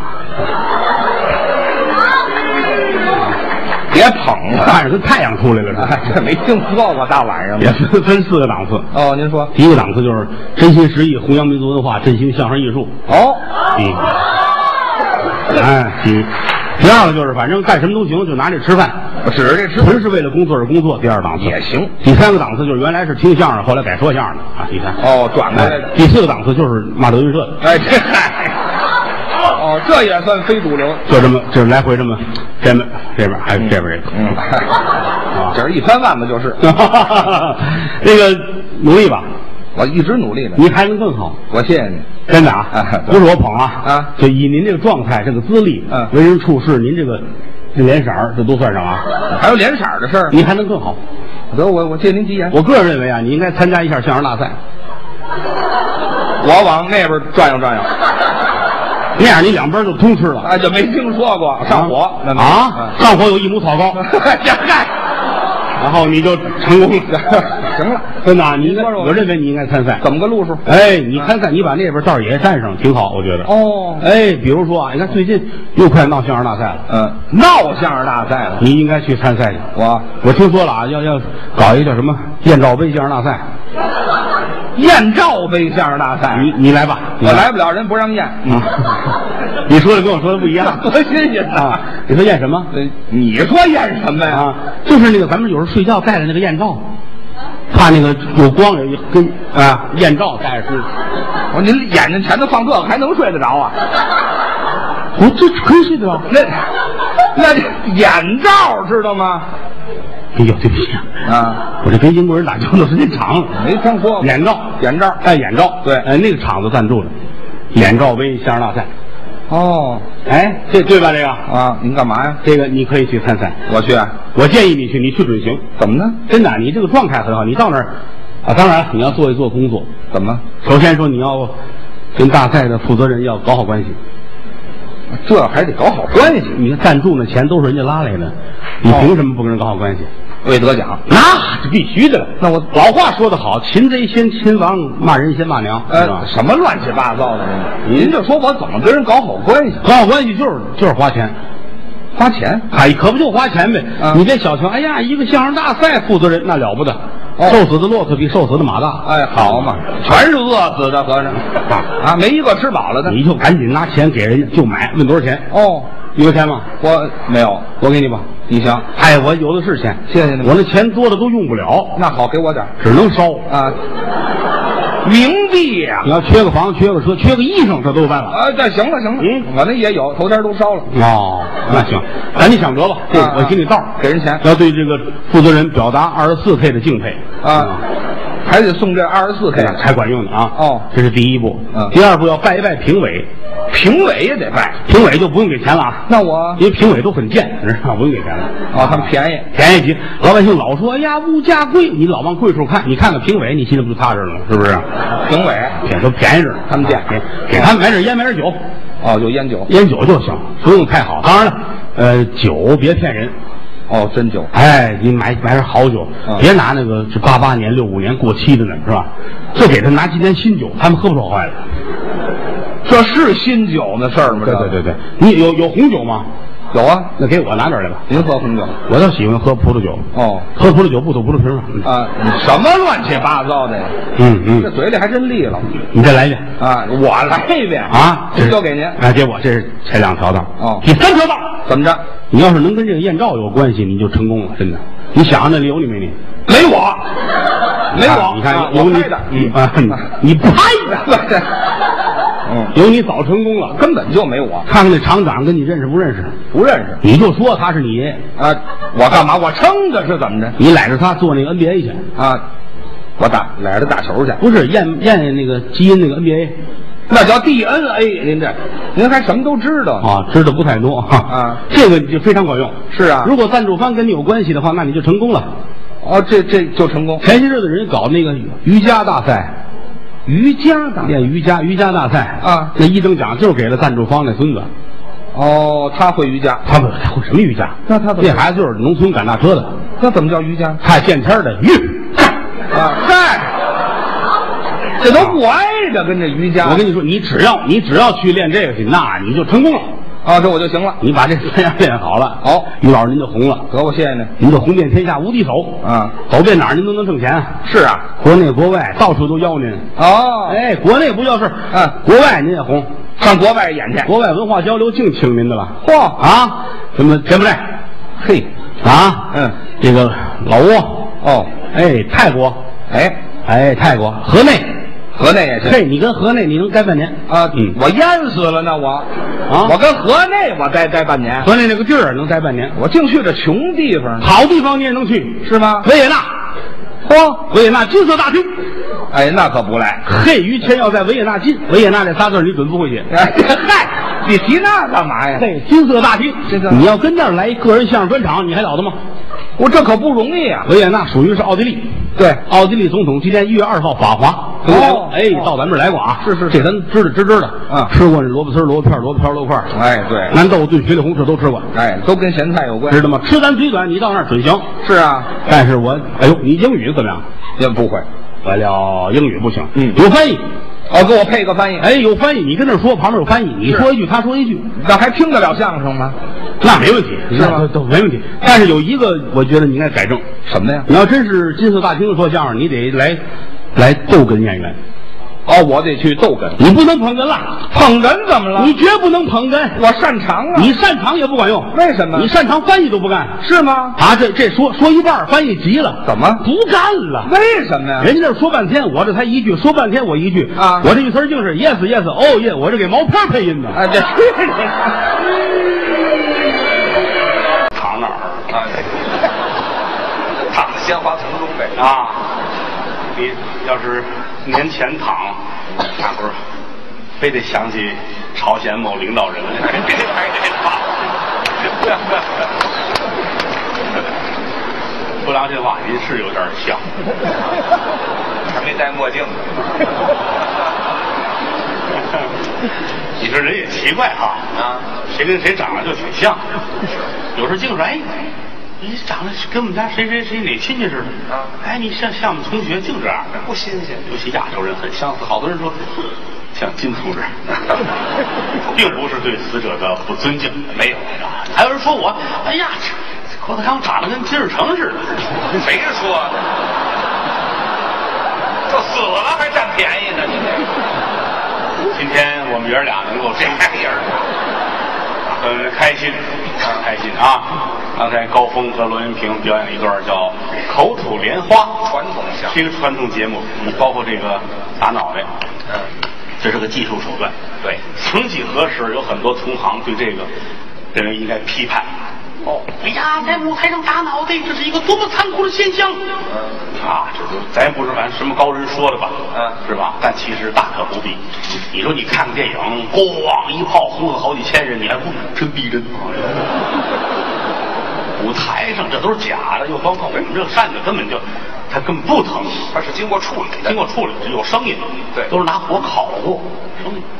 [SPEAKER 2] 别捧了，
[SPEAKER 1] 看着跟太阳出来了，
[SPEAKER 2] 这没听说过大晚上。
[SPEAKER 1] 也分4个档次。
[SPEAKER 2] 哦，您说。
[SPEAKER 1] 第一个档次就是真心实意弘扬民族文化，振兴相声艺术。
[SPEAKER 2] 哦。
[SPEAKER 1] 哎，第二个就是反正干什么都行，就拿这吃饭，
[SPEAKER 2] 指着这吃，
[SPEAKER 1] 纯是为了工作而工作。第2档次
[SPEAKER 2] 也行。
[SPEAKER 1] 第3个档次就是原来是听相声，后来改说相声的啊。第3
[SPEAKER 2] 哦，转过来的。
[SPEAKER 1] 第4个档次就是骂德云社的。
[SPEAKER 2] 哎，这哦，这也算非主流。
[SPEAKER 1] 就这么，就来回这么，这边还有这边这个，
[SPEAKER 2] 这是一番腕子就是。
[SPEAKER 1] 这个努力吧，
[SPEAKER 2] 我一直努力呢。
[SPEAKER 1] 你还能更好。
[SPEAKER 2] 我谢谢你，
[SPEAKER 1] 真的啊，不是我捧
[SPEAKER 2] 啊，
[SPEAKER 1] 就以您这个状态、这个资历、为人处事，您这个脸色儿，这都算上啊。
[SPEAKER 2] 还有脸色的事儿，
[SPEAKER 1] 你还能更好。
[SPEAKER 2] 得我借您吉言。
[SPEAKER 1] 我个人认为啊，你应该参加一下相声大赛。
[SPEAKER 2] 我往那边转悠转悠。
[SPEAKER 1] 那样你2边就通吃了。
[SPEAKER 2] 哎，就没听说过上火
[SPEAKER 1] 啊！上火有1亩草高，然后你就成功了。
[SPEAKER 2] 行了，
[SPEAKER 1] 真的，我认为你应该参赛。
[SPEAKER 2] 怎么个路数？
[SPEAKER 1] 哎，你参赛，你把那边道也占上，挺好，我觉得。
[SPEAKER 2] 哦，
[SPEAKER 1] 哎，比如说啊，你看最近又快闹相声大赛了。
[SPEAKER 2] 闹相声大赛了，
[SPEAKER 1] 你应该去参赛去。
[SPEAKER 2] 我
[SPEAKER 1] 听说了啊，要搞一个叫什么燕赵杯相声大赛。
[SPEAKER 2] 燕赵杯相声大赛，
[SPEAKER 1] 你来吧，
[SPEAKER 2] 我来不了，人不让验。
[SPEAKER 1] 你说的跟我说的不一样，
[SPEAKER 2] 多新鲜啊！
[SPEAKER 1] 你说验什么？
[SPEAKER 2] 你说验什么呀？
[SPEAKER 1] 就是那个咱们有时候睡觉戴的那个燕罩，怕那个有光跟燕罩戴着睡。
[SPEAKER 2] 我您眼睛前头放这个还能睡得着啊？
[SPEAKER 1] 我这可以睡得着。
[SPEAKER 2] 那眼罩知道吗？
[SPEAKER 1] 哎呦，对不起啊！我这跟英国人打交道时间长了，
[SPEAKER 2] 没听说过。眼罩，
[SPEAKER 1] 戴眼罩，
[SPEAKER 2] 对，
[SPEAKER 1] 那个厂子赞助的，眼罩杯相声大赛。
[SPEAKER 2] 哦，
[SPEAKER 1] 哎，这对吧？这个
[SPEAKER 2] 啊，您干嘛呀？
[SPEAKER 1] 这个你可以去参赛。
[SPEAKER 2] 我去，
[SPEAKER 1] 我建议你去，你去准行。
[SPEAKER 2] 怎么呢？
[SPEAKER 1] 真的，你这个状态很好，你到那儿啊，当然你要做一做工作。
[SPEAKER 2] 怎么？
[SPEAKER 1] 首先说你要跟大赛的负责人要搞好关系。
[SPEAKER 2] 这还得搞好关系。
[SPEAKER 1] 你看赞助那钱都是人家拉来的，你凭什么不跟人搞好关系？
[SPEAKER 2] 为得奖，
[SPEAKER 1] 那是必须的了。
[SPEAKER 2] 那我
[SPEAKER 1] 老话说得好，擒贼先擒王，骂人先骂娘，是吧？
[SPEAKER 2] 什么乱七八糟的？您就说我怎么跟人搞好关系？
[SPEAKER 1] 搞好关系就是花钱，
[SPEAKER 2] 花钱，
[SPEAKER 1] 哎，可不就花钱呗？你别小瞧，哎呀，一个相声大赛负责人那了不得，瘦死的骆驼比瘦死的马大。
[SPEAKER 2] 哎，好嘛，全是饿死的和尚啊，没一个吃饱了的。
[SPEAKER 1] 你就赶紧拿钱给人家就买，问多少钱？
[SPEAKER 2] 哦，
[SPEAKER 1] 你有钱吗？
[SPEAKER 2] 我没有，
[SPEAKER 1] 我给你吧。
[SPEAKER 2] 你行？
[SPEAKER 1] 哎，我有的是钱，
[SPEAKER 2] 谢谢你。
[SPEAKER 1] 我那钱多的都用不了。
[SPEAKER 2] 那好，给我点，
[SPEAKER 1] 只能烧
[SPEAKER 2] 啊。冥币呀！
[SPEAKER 1] 你要缺个房、缺个车、缺个衣裳，这都有办法。
[SPEAKER 2] 这行了。我那也有，头天都烧了。
[SPEAKER 1] 哦，那行，咱你想辙吧。这我给你道，
[SPEAKER 2] 给人钱。
[SPEAKER 1] 要对这个负责人表达24K 的敬佩
[SPEAKER 2] 啊，还得送这24K
[SPEAKER 1] 才管用的啊。
[SPEAKER 2] 哦，
[SPEAKER 1] 这是第一步。第二步要拜一拜评委，
[SPEAKER 2] 评委也得拜，
[SPEAKER 1] 评委就不用给钱了啊。
[SPEAKER 2] 那我
[SPEAKER 1] 因为评委都很贱，知道不用给钱了。
[SPEAKER 2] 哦，他们便宜
[SPEAKER 1] 极。老百姓老说，哎呀，物价贵，你老往贵处看，你看看评委，你心里不就踏实了，是不是？
[SPEAKER 2] 评委
[SPEAKER 1] 都便宜着，
[SPEAKER 2] 他们贱，
[SPEAKER 1] 给他们买点烟，买点酒。
[SPEAKER 2] 哦，有烟酒
[SPEAKER 1] 就行，不用太好。当然了，酒别骗人。
[SPEAKER 2] 哦，真酒。
[SPEAKER 1] 哎，你买点好酒，别拿那个是88年、65年过期的呢，是吧？就给他拿今年新酒，他们喝不着坏了。
[SPEAKER 2] 这是新酒的事儿吗？
[SPEAKER 1] 对，你有红酒吗？
[SPEAKER 2] 有啊，
[SPEAKER 1] 那给我拿点来吧。
[SPEAKER 2] 您喝红酒？
[SPEAKER 1] 我倒喜欢喝葡萄酒。
[SPEAKER 2] 哦，
[SPEAKER 1] 喝葡萄酒不吐葡萄皮吗？
[SPEAKER 2] 你什么乱七八糟的呀？这嘴里还真利了。
[SPEAKER 1] 你再来一遍
[SPEAKER 2] 啊！我来一遍
[SPEAKER 1] 啊！
[SPEAKER 2] 这交给您。
[SPEAKER 1] 给我，这是前2条道。
[SPEAKER 2] 哦，
[SPEAKER 1] 第3条道
[SPEAKER 2] 怎么着？
[SPEAKER 1] 你要是能跟这个艳照有关系，你就成功了，真的。你想想那里有你没你？
[SPEAKER 2] 没我，没我。
[SPEAKER 1] 你看
[SPEAKER 2] 有你的，
[SPEAKER 1] 你拍的。有你早成功了，
[SPEAKER 2] 根本就没我。
[SPEAKER 1] 看看那厂长跟你认识不认识？
[SPEAKER 2] 不认识。
[SPEAKER 1] 你就说他是你爷
[SPEAKER 2] 啊！我干嘛？我撑的是怎么着？
[SPEAKER 1] 你揽着他做那个 NBA 去
[SPEAKER 2] 啊！我揽着打球去？
[SPEAKER 1] 不是验那个基因那个 NBA，
[SPEAKER 2] 那叫 DNA。您还什么都知道
[SPEAKER 1] 啊？知道不太多啊。这个就非常管用。
[SPEAKER 2] 是啊，
[SPEAKER 1] 如果赞助方跟你有关系的话，那你就成功了。
[SPEAKER 2] 哦，这就成功。
[SPEAKER 1] 前些日子人搞那个瑜伽大赛。练瑜伽大赛
[SPEAKER 2] 啊！
[SPEAKER 1] 那1等奖就是给了赞助方那孙子。
[SPEAKER 2] 哦，他会瑜伽？
[SPEAKER 1] 他会什么瑜伽？
[SPEAKER 2] 那他
[SPEAKER 1] 这孩子就是农村赶大车的。
[SPEAKER 2] 那怎么叫瑜伽？
[SPEAKER 1] 太见天的瑜
[SPEAKER 2] 嗨，这都不挨着，跟这瑜伽。
[SPEAKER 1] 我跟你说，你只要去练这个去，那你就成功了。
[SPEAKER 2] 啊，这我就行了。
[SPEAKER 1] 你把这3样练好了，于老师您就红了。
[SPEAKER 2] 得，我谢谢您。
[SPEAKER 1] 您就红遍天下无敌手
[SPEAKER 2] 啊！
[SPEAKER 1] 走遍哪儿您都能挣钱。
[SPEAKER 2] 是啊，
[SPEAKER 1] 国内国外到处都邀您。
[SPEAKER 2] 哦，
[SPEAKER 1] 国内不叫事，国外您也红，
[SPEAKER 2] 上国外演去。
[SPEAKER 1] 国外文化交流净请您的了。
[SPEAKER 2] 嚯
[SPEAKER 1] 啊，什么柬埔寨？
[SPEAKER 2] 嘿，
[SPEAKER 1] 啊，这个老挝。
[SPEAKER 2] 哦，
[SPEAKER 1] 泰国。泰国河内也行。嘿，你跟河内你能待半年
[SPEAKER 2] 啊？我淹死了呢，我跟河内我待半年。
[SPEAKER 1] 河内那个地儿能待半年，
[SPEAKER 2] 我净去这穷地方。
[SPEAKER 1] 好地方你也能去，
[SPEAKER 2] 是吗？
[SPEAKER 1] 维也纳，维也纳金色大厅。
[SPEAKER 2] 那可不赖。
[SPEAKER 1] 嘿，于谦要在维也纳进，维也纳这仨字你准不会写。
[SPEAKER 2] 嗨，你提那干嘛呀？
[SPEAKER 1] 嘿，金色大厅，你要跟那儿来个人相声专场，你还了得吗？
[SPEAKER 2] 我这可不容易啊！
[SPEAKER 1] 维也纳属于是奥地利，
[SPEAKER 2] 对，
[SPEAKER 1] 奥地利总统今天1月2号访华，到咱们这儿来过啊！
[SPEAKER 2] 是，
[SPEAKER 1] 这咱知道啊！吃过这萝卜丝、萝卜片、萝卜条、萝卜块，
[SPEAKER 2] 对，
[SPEAKER 1] 南豆炖雪里红这都吃过，
[SPEAKER 2] 都跟咸菜有关，
[SPEAKER 1] 知道吗？吃咱嘴短，你到那儿准行。
[SPEAKER 2] 是啊，
[SPEAKER 1] 但是你英语怎么样？
[SPEAKER 2] 也不会，
[SPEAKER 1] 完了英语不行，有翻译。
[SPEAKER 2] 给我配个翻译。
[SPEAKER 1] 有翻译，你跟那说，旁边有翻译，你说一句，他说一句，
[SPEAKER 2] 那还听得了相声吗？
[SPEAKER 1] 那没问题，
[SPEAKER 2] 是吗？
[SPEAKER 1] 都没问题。但是有一个，我觉得你应该改正。
[SPEAKER 2] 什么呀？
[SPEAKER 1] 你要真是金色大厅说相声，你得来逗哏演员。
[SPEAKER 2] 我得去逗哏，
[SPEAKER 1] 你不能捧哏了。
[SPEAKER 2] 捧哏怎么了？
[SPEAKER 1] 你绝不能捧哏，
[SPEAKER 2] 我擅长啊。
[SPEAKER 1] 你擅长也不管用，
[SPEAKER 2] 为什么？
[SPEAKER 1] 你擅长翻译都不干，
[SPEAKER 2] 是吗？
[SPEAKER 1] 这说一半，翻译急了，
[SPEAKER 2] 怎么
[SPEAKER 1] 不干了？
[SPEAKER 2] 为什么呀？
[SPEAKER 1] 人家这说半天，我这才一句，说半天我一句
[SPEAKER 2] 啊，
[SPEAKER 1] 我这一词净是 yes yes oh yeah， 我这给毛片配音的。
[SPEAKER 2] 这
[SPEAKER 1] 躺哪儿？
[SPEAKER 2] 躺在鲜花丛中呗。
[SPEAKER 1] 你要是年前躺，那会儿非得想起朝鲜某领导人来。别拍这话，说良心话，您是有点像，
[SPEAKER 2] 还没戴墨镜呢。
[SPEAKER 1] 你说人也奇怪哈，谁跟谁长得就挺像，有时候净说你长得跟我们家谁哪亲戚似的你像我们同学，净这样，
[SPEAKER 2] 不新鲜。
[SPEAKER 1] 尤其亚洲人很相似，好多人说像金同志，并不是对死者的不尊敬，没有还有人说我，郭德纲长得跟金日成似的，
[SPEAKER 2] 谁说？都死了还占便宜呢？
[SPEAKER 1] 今天我们爷俩能够这样，很开心啊！刚才高峰和罗云平表演一段叫口吐莲花，
[SPEAKER 2] 传统相声，
[SPEAKER 1] 是一个传统节目，包括这个打脑袋，这是个技术手段。
[SPEAKER 2] 对，
[SPEAKER 1] 曾几何时，有很多同行对这个认为应该批判。在舞台上打脑袋，这是一个多么残酷的现象！这就咱也不是什么高人说的吧？是吧？但其实大可不必。你说你看个电影，咣一炮轰了好几千人，你还不真逼真？舞台上这都是假的，又包括我们这个扇子根本不疼，
[SPEAKER 2] 它是经过处理的，
[SPEAKER 1] 有声音，
[SPEAKER 2] 对，
[SPEAKER 1] 都是拿火烤过，声音。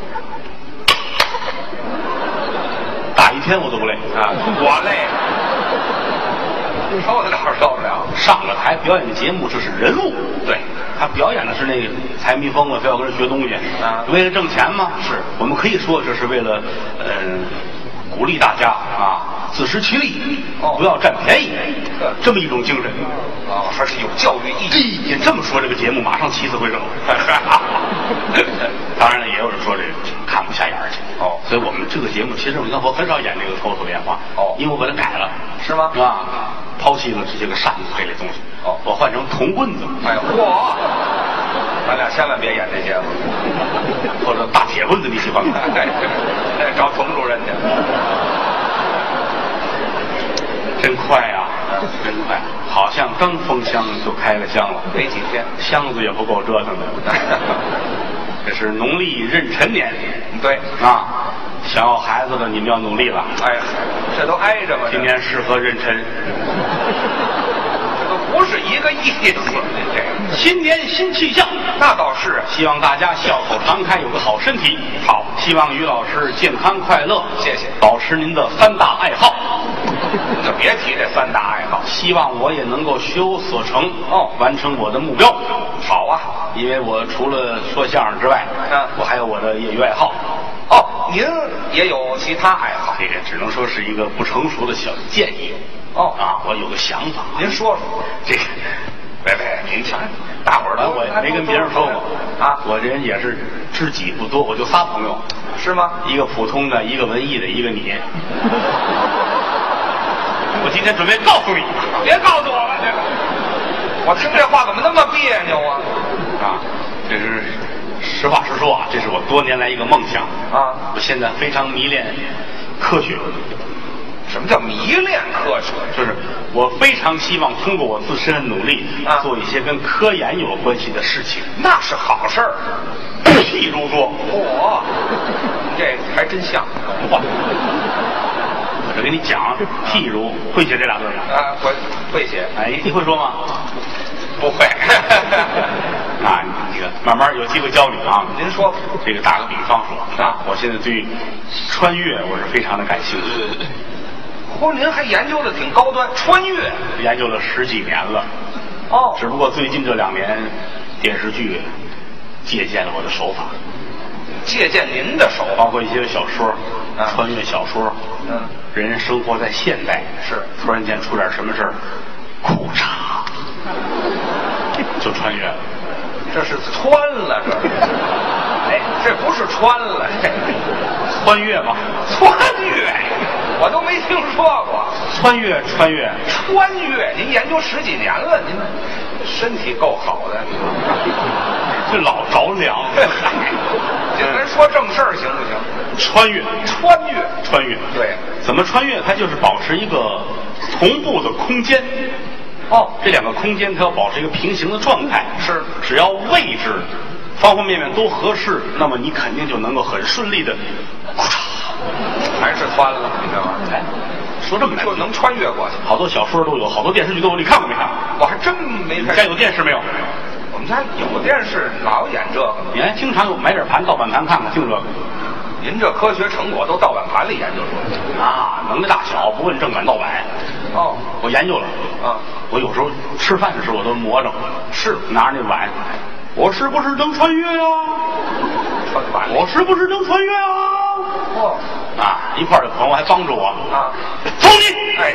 [SPEAKER 1] 打一天我都不累
[SPEAKER 2] 我累，受得了。
[SPEAKER 1] 上了台表演节目，这是人物，
[SPEAKER 2] 对，
[SPEAKER 1] 他表演的是那个财迷疯了，非要跟人学东西啊，为了挣钱吗？
[SPEAKER 2] 是，
[SPEAKER 1] 我们可以说这是为了鼓励大家啊，自食其力，不要占便宜，这么一种精神。
[SPEAKER 2] 哦，还是有教育意义。
[SPEAKER 1] 你这么说，这个节目马上起死回生。当然了，也有人说这个看不下眼去。哦，所以我们这个节目其实我很少演这个口吐莲花。哦，因为我把它改了。
[SPEAKER 2] 是吗？
[SPEAKER 1] 啊，抛弃了这些个扇子这类东西。哦，我换成铜棍子。
[SPEAKER 2] 哎呦，嚯！咱俩千万别演这节目。
[SPEAKER 1] 或者大铁棍子，你喜欢吗？
[SPEAKER 2] 找冯主任去。
[SPEAKER 1] 真快啊，真快！好像刚封箱就开了箱了，
[SPEAKER 2] 没几天，
[SPEAKER 1] 箱子也不够折腾的。这是农历壬辰年，
[SPEAKER 2] 对
[SPEAKER 1] 啊，想要孩子的你们要努力了。
[SPEAKER 2] 哎，这都挨着吗？
[SPEAKER 1] 今年适合壬辰，
[SPEAKER 2] 这都不是一个意思。
[SPEAKER 1] 这新年新气象，
[SPEAKER 2] 那倒是。
[SPEAKER 1] 希望大家笑口常开，有个好身体。好，希望于老师健康快乐。
[SPEAKER 2] 谢谢。
[SPEAKER 1] 保持您的3大爱好。
[SPEAKER 2] 你就别提这3大爱好。
[SPEAKER 1] 希望我也能够学有所成，完成我的目标。
[SPEAKER 2] 好啊，
[SPEAKER 1] 因为我除了说相声之外，我还有我的业余爱好。
[SPEAKER 2] 哦，您也有其他爱好？
[SPEAKER 1] 这个只能说是一个不成熟的小建议。
[SPEAKER 2] 哦
[SPEAKER 1] 啊，我有个想法，
[SPEAKER 2] 您说说。
[SPEAKER 1] 这个，您瞧，大伙儿我没跟别人说过啊。我这人也是知己不多，我就仨朋友。
[SPEAKER 2] 是吗？
[SPEAKER 1] 一个普通的，一个文艺的，一个你。我今天准备告诉你，
[SPEAKER 2] 别告诉我了，这个，我听这话怎么那么别扭啊？
[SPEAKER 1] 啊，这是实话实说啊，这是我多年来一个梦想
[SPEAKER 2] 啊。
[SPEAKER 1] 我现在非常迷恋科学。
[SPEAKER 2] 什么叫迷恋科学？
[SPEAKER 1] 就是我非常希望通过我自身的努力，做一些跟科研有关系的事情。
[SPEAKER 2] 那是好事儿。
[SPEAKER 1] 譬如说，
[SPEAKER 2] 这还真像
[SPEAKER 1] 话。我给你讲，譬如会写这俩字吗？
[SPEAKER 2] 啊，会写。
[SPEAKER 1] 哎，你会说吗？
[SPEAKER 2] 不会。
[SPEAKER 1] 啊，你看，慢慢有机会教你啊。
[SPEAKER 2] 您说，
[SPEAKER 1] 这个打个比方说啊，我现在对穿越我是非常的感兴趣。
[SPEAKER 2] 您还研究的挺高端，穿越
[SPEAKER 1] 研究了10几年了。
[SPEAKER 2] 哦，
[SPEAKER 1] 只不过最近这2年电视剧借鉴了我的手法。
[SPEAKER 2] 借鉴您的手法，
[SPEAKER 1] 包括一些小说，穿越小说。人生活在现代，
[SPEAKER 2] 是
[SPEAKER 1] 突然间出点什么事儿，裤衩就穿越了。
[SPEAKER 2] 这是穿了，这是。哎，这不是穿了，这
[SPEAKER 1] 穿越吗？
[SPEAKER 2] 穿越，我都没听说过。
[SPEAKER 1] 穿越，
[SPEAKER 2] 您研究10几年了，您身体够好的。
[SPEAKER 1] 这老着凉。
[SPEAKER 2] 咱说正事儿行不行？
[SPEAKER 1] 穿越，
[SPEAKER 2] 对，
[SPEAKER 1] 怎么穿越？它就是保持一个同步的空间。这2个空间它要保持一个平行的状态。
[SPEAKER 2] 是，
[SPEAKER 1] 只要位置方方面面都合适，那么你肯定就能够很顺利的，
[SPEAKER 2] 还是穿了，你知道吗？
[SPEAKER 1] 哎，说这么难
[SPEAKER 2] 就能穿越过去。
[SPEAKER 1] 好多小说都有，好多电视剧都有，你看过没看？
[SPEAKER 2] 我还真没看。
[SPEAKER 1] 家有电视没有？
[SPEAKER 2] 我们家有电视，老演这个。
[SPEAKER 1] 你还经常有买点盘盗版盘看看，净这个。
[SPEAKER 2] 您这科学成果都盗版盘里研究出来
[SPEAKER 1] 啊？能耐大小不问正版盗版。我研究了
[SPEAKER 2] 啊。
[SPEAKER 1] 我有时候吃饭的时候我都魔怔，
[SPEAKER 2] 是
[SPEAKER 1] 拿着那碗，我是不是能穿越呀？
[SPEAKER 2] 穿碗，
[SPEAKER 1] 我是不是能穿越啊？一块儿的朋友还帮助我
[SPEAKER 2] 啊，
[SPEAKER 1] 走你！
[SPEAKER 2] 哎，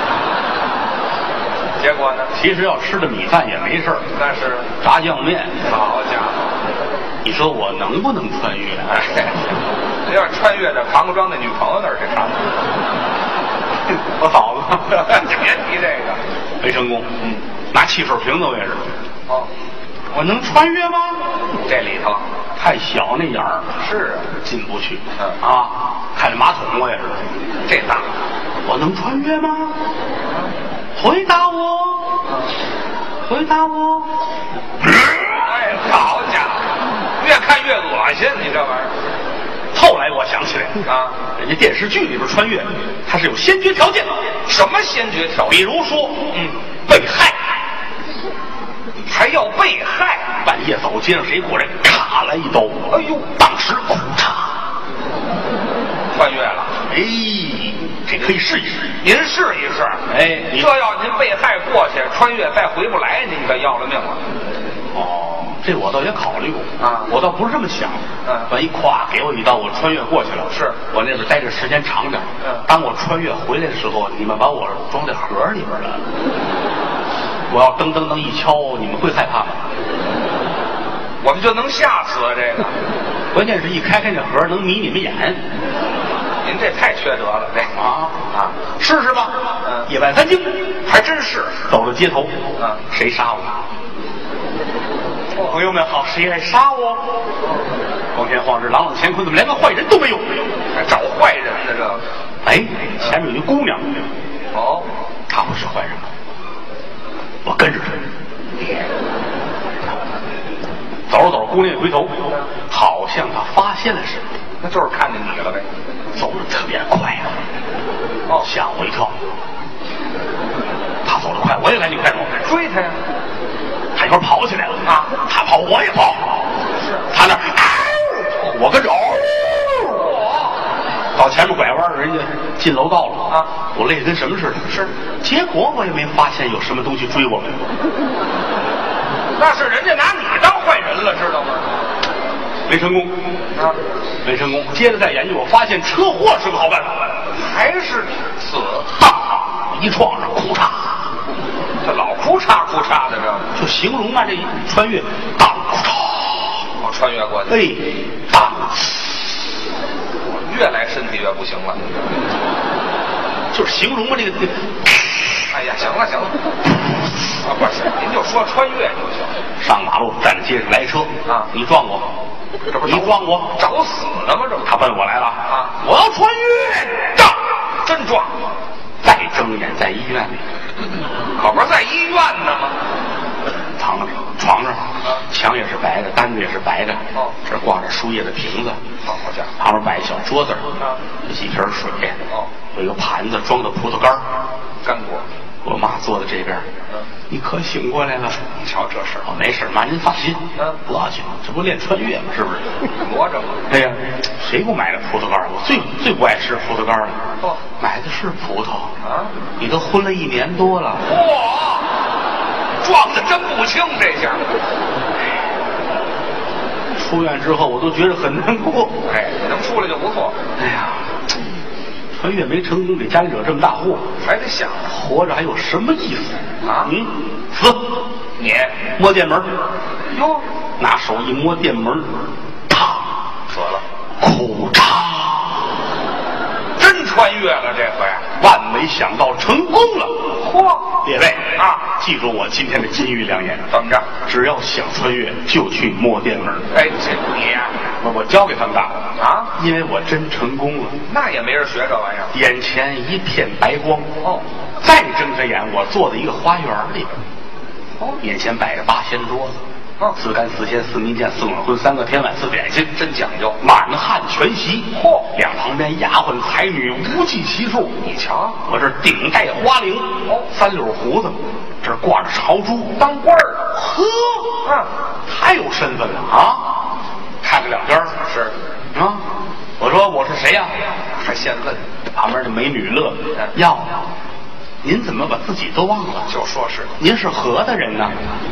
[SPEAKER 2] 结果呢？
[SPEAKER 1] 其实要吃的米饭也没事儿，
[SPEAKER 2] 但是
[SPEAKER 1] 炸酱面，
[SPEAKER 2] 好家伙！
[SPEAKER 1] 你说我能不能穿越？
[SPEAKER 2] 这要穿越到唐庄的女朋友那儿去唱。
[SPEAKER 1] 我嫂子，
[SPEAKER 2] 别提这个，
[SPEAKER 1] 没成功。拿汽水瓶子我也是。我能穿越吗？
[SPEAKER 2] 这里头
[SPEAKER 1] 太小那眼儿，
[SPEAKER 2] 是
[SPEAKER 1] 进不去。看着马桶我也是，
[SPEAKER 2] 这大，
[SPEAKER 1] 我能穿越吗？回答我，回答我。
[SPEAKER 2] 哎，好家伙，越看越恶心，你这玩意儿。
[SPEAKER 1] 后来我想起来
[SPEAKER 2] 啊，
[SPEAKER 1] 人家电视剧里边穿越，它是有先决条件的。
[SPEAKER 2] 什么先决条件？
[SPEAKER 1] 比如说，被害，
[SPEAKER 2] 还要被害，
[SPEAKER 1] 半夜走街上谁过来，咔来一刀，
[SPEAKER 2] 哎呦，
[SPEAKER 1] 当时咔嚓，
[SPEAKER 2] 穿越了。
[SPEAKER 1] 哎，这可以试一试。
[SPEAKER 2] 您试一试。
[SPEAKER 1] 哎，
[SPEAKER 2] 这要您被害过去，穿越再回不来，您可要了命了。
[SPEAKER 1] 哦，这我倒也考虑过
[SPEAKER 2] 啊，
[SPEAKER 1] 我倒不是这么想。万一咵给我一刀，我穿越过去了，
[SPEAKER 2] 是
[SPEAKER 1] 我那边待着时间长点。当我穿越回来的时候，你们把我装在盒里边了，我要噔噔噔一敲，你们会害怕吗？
[SPEAKER 2] 我们就能吓死啊！这个，
[SPEAKER 1] 关键是一开这盒能迷你们眼。
[SPEAKER 2] 您这太缺德了，这
[SPEAKER 1] 试试吧。夜半三更，
[SPEAKER 2] 还真是
[SPEAKER 1] 走到街头，谁杀我？朋友们好，谁来杀我？光天化日，朗朗乾坤，怎么连个坏人都没有？
[SPEAKER 2] 还找坏人呢？这，
[SPEAKER 1] 哎，前面有一姑娘。
[SPEAKER 2] 哦，
[SPEAKER 1] 她不是坏人吗？我跟着她。走着走着，姑娘一回头，好像她发现了什么。
[SPEAKER 2] 那就是看见你了呗。
[SPEAKER 1] 走得特别快啊！吓我一跳。他走得快，我也赶紧快走，
[SPEAKER 2] 追他呀！
[SPEAKER 1] 他一会儿跑起来了啊！他跑，我也跑。他那我跟着到前面拐弯，人家进楼道了啊！我累得跟什么似的。
[SPEAKER 2] 是，
[SPEAKER 1] 结果我也没发现有什么东西追我们。
[SPEAKER 2] 那是人家拿你当坏人了，知道吗？
[SPEAKER 1] 没成功啊，没成功。接着再研究，我发现车祸是个好办法，
[SPEAKER 2] 还是死，
[SPEAKER 1] 一撞上，哭嚓，
[SPEAKER 2] 这老哭嚓哭嚓的，这
[SPEAKER 1] 就形容嘛，这穿越，当哭嚓，
[SPEAKER 2] 我穿越过去，
[SPEAKER 1] 哎，当，
[SPEAKER 2] 越来身体越不行了，
[SPEAKER 1] 就是形容嘛，这个，
[SPEAKER 2] 哎呀，行了行了，不是，您就说穿越就行。
[SPEAKER 1] 上马路，站街上来车啊，你撞我。
[SPEAKER 2] 这不
[SPEAKER 1] 你撞我
[SPEAKER 2] 找死呢吗？这不
[SPEAKER 1] 他奔我来了啊！
[SPEAKER 2] 我要穿越，真撞！
[SPEAKER 1] 再睁眼在医院里，
[SPEAKER 2] 可不是在医院呢吗？
[SPEAKER 1] 躺在床上，墙也是白的，单子也是白的，这挂着输液的瓶子，
[SPEAKER 2] 好家伙，
[SPEAKER 1] 旁边摆一小桌子，几瓶水，有一个盘子装的葡萄干，
[SPEAKER 2] 干果。
[SPEAKER 1] 我妈坐在这边，你可醒过来了？
[SPEAKER 2] 你瞧这事
[SPEAKER 1] 儿，没事，妈您放心。我去，这不练穿越吗？是不是？
[SPEAKER 2] 磨着吗？
[SPEAKER 1] 哎呀，谁给我买的葡萄干？我最不爱吃葡萄干了。买的是葡萄啊！你都昏了1年多了。
[SPEAKER 2] 哇，撞的真不轻，这下。
[SPEAKER 1] 出院之后，我都觉得很难过。
[SPEAKER 2] 哎，能出来就不错。
[SPEAKER 1] 哎呀。穿越没成功，给家里惹这么大祸，
[SPEAKER 2] 还得想
[SPEAKER 1] 活着还有什么意思啊？死！
[SPEAKER 2] 你
[SPEAKER 1] 摸电门，
[SPEAKER 2] 哟，
[SPEAKER 1] 拿手一摸电门，啪，
[SPEAKER 2] 死了，
[SPEAKER 1] 哭嚓，
[SPEAKER 2] 真穿越了这回，
[SPEAKER 1] 万没想到成功了。
[SPEAKER 2] 嚯！
[SPEAKER 1] 列位啊，记住我今天的金玉良言，
[SPEAKER 2] 怎么着？
[SPEAKER 1] 只要想穿越，就去摸电门。
[SPEAKER 2] 哎，这你呀，
[SPEAKER 1] 我教给他们的
[SPEAKER 2] 啊，
[SPEAKER 1] 因为我真成功了。
[SPEAKER 2] 那也没人学这玩意儿。
[SPEAKER 1] 眼前一片白光，再睁开眼，我坐在一个花园里边，眼前摆着8仙桌子。4干4鲜4民间4冷荤3个甜碗4点心，
[SPEAKER 2] 真讲究，
[SPEAKER 1] 满汉全席。两旁边丫鬟才女无计其数。
[SPEAKER 2] 你瞧，
[SPEAKER 1] 我这顶戴花翎，3绺胡子，这挂着朝珠，
[SPEAKER 2] 当官儿。
[SPEAKER 1] 呵，太有身份了啊！看着两边
[SPEAKER 2] 是
[SPEAKER 1] 啊，我说我是谁呀？
[SPEAKER 2] 还先问，
[SPEAKER 1] 旁边的美女乐，要您怎么把自己都忘了？
[SPEAKER 2] 就说是
[SPEAKER 1] 您是何的人呢？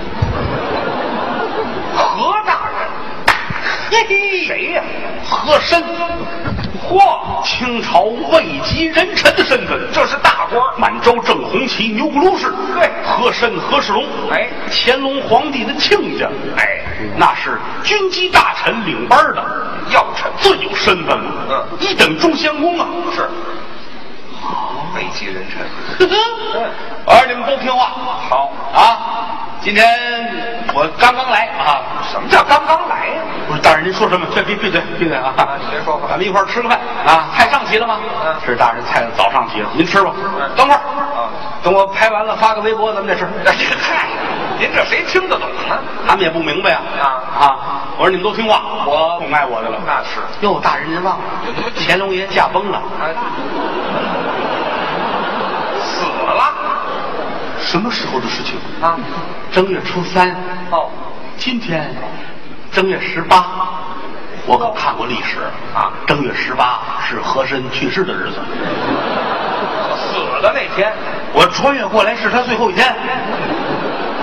[SPEAKER 2] 何大人？
[SPEAKER 1] 嘿嘿，
[SPEAKER 2] 谁呀？
[SPEAKER 1] 和珅。嚯，清朝位极人臣的身份，
[SPEAKER 2] 这是大官。
[SPEAKER 1] 满洲正红旗牛骨卢氏，
[SPEAKER 2] 对，
[SPEAKER 1] 和珅和世龙，
[SPEAKER 2] 哎，
[SPEAKER 1] 乾隆皇帝的亲家，
[SPEAKER 2] 哎，
[SPEAKER 1] 那是军机大臣领班的
[SPEAKER 2] 要臣，
[SPEAKER 1] 最有身份了，一等忠襄公啊，
[SPEAKER 2] 是。位极人臣，
[SPEAKER 1] 我说你们都听话，
[SPEAKER 2] 好
[SPEAKER 1] 啊！今天我刚刚来啊！
[SPEAKER 2] 什么叫刚刚来呀？
[SPEAKER 1] 不是大人，您说什么？闭嘴啊！
[SPEAKER 2] 别说话，
[SPEAKER 1] 咱们一块儿吃个饭啊！菜上齐了吗？是大人，菜早上齐了，您吃吧。等会儿啊，等我拍完了发个微博，咱们再吃。
[SPEAKER 2] 嗨，您这谁听得懂呢？
[SPEAKER 1] 他们也不明白呀！我说你们都听话，我宠爱我的了。
[SPEAKER 2] 那是。
[SPEAKER 1] 哟，大人您忘了，乾隆爷驾崩了。
[SPEAKER 2] 死了？
[SPEAKER 1] 什么时候的事情
[SPEAKER 2] 啊？
[SPEAKER 1] 正月初3。今天正月18，我可看过历史啊。正月18是和珅去世的日子。
[SPEAKER 2] 死的那天，
[SPEAKER 1] 我穿越过来是他最后一天。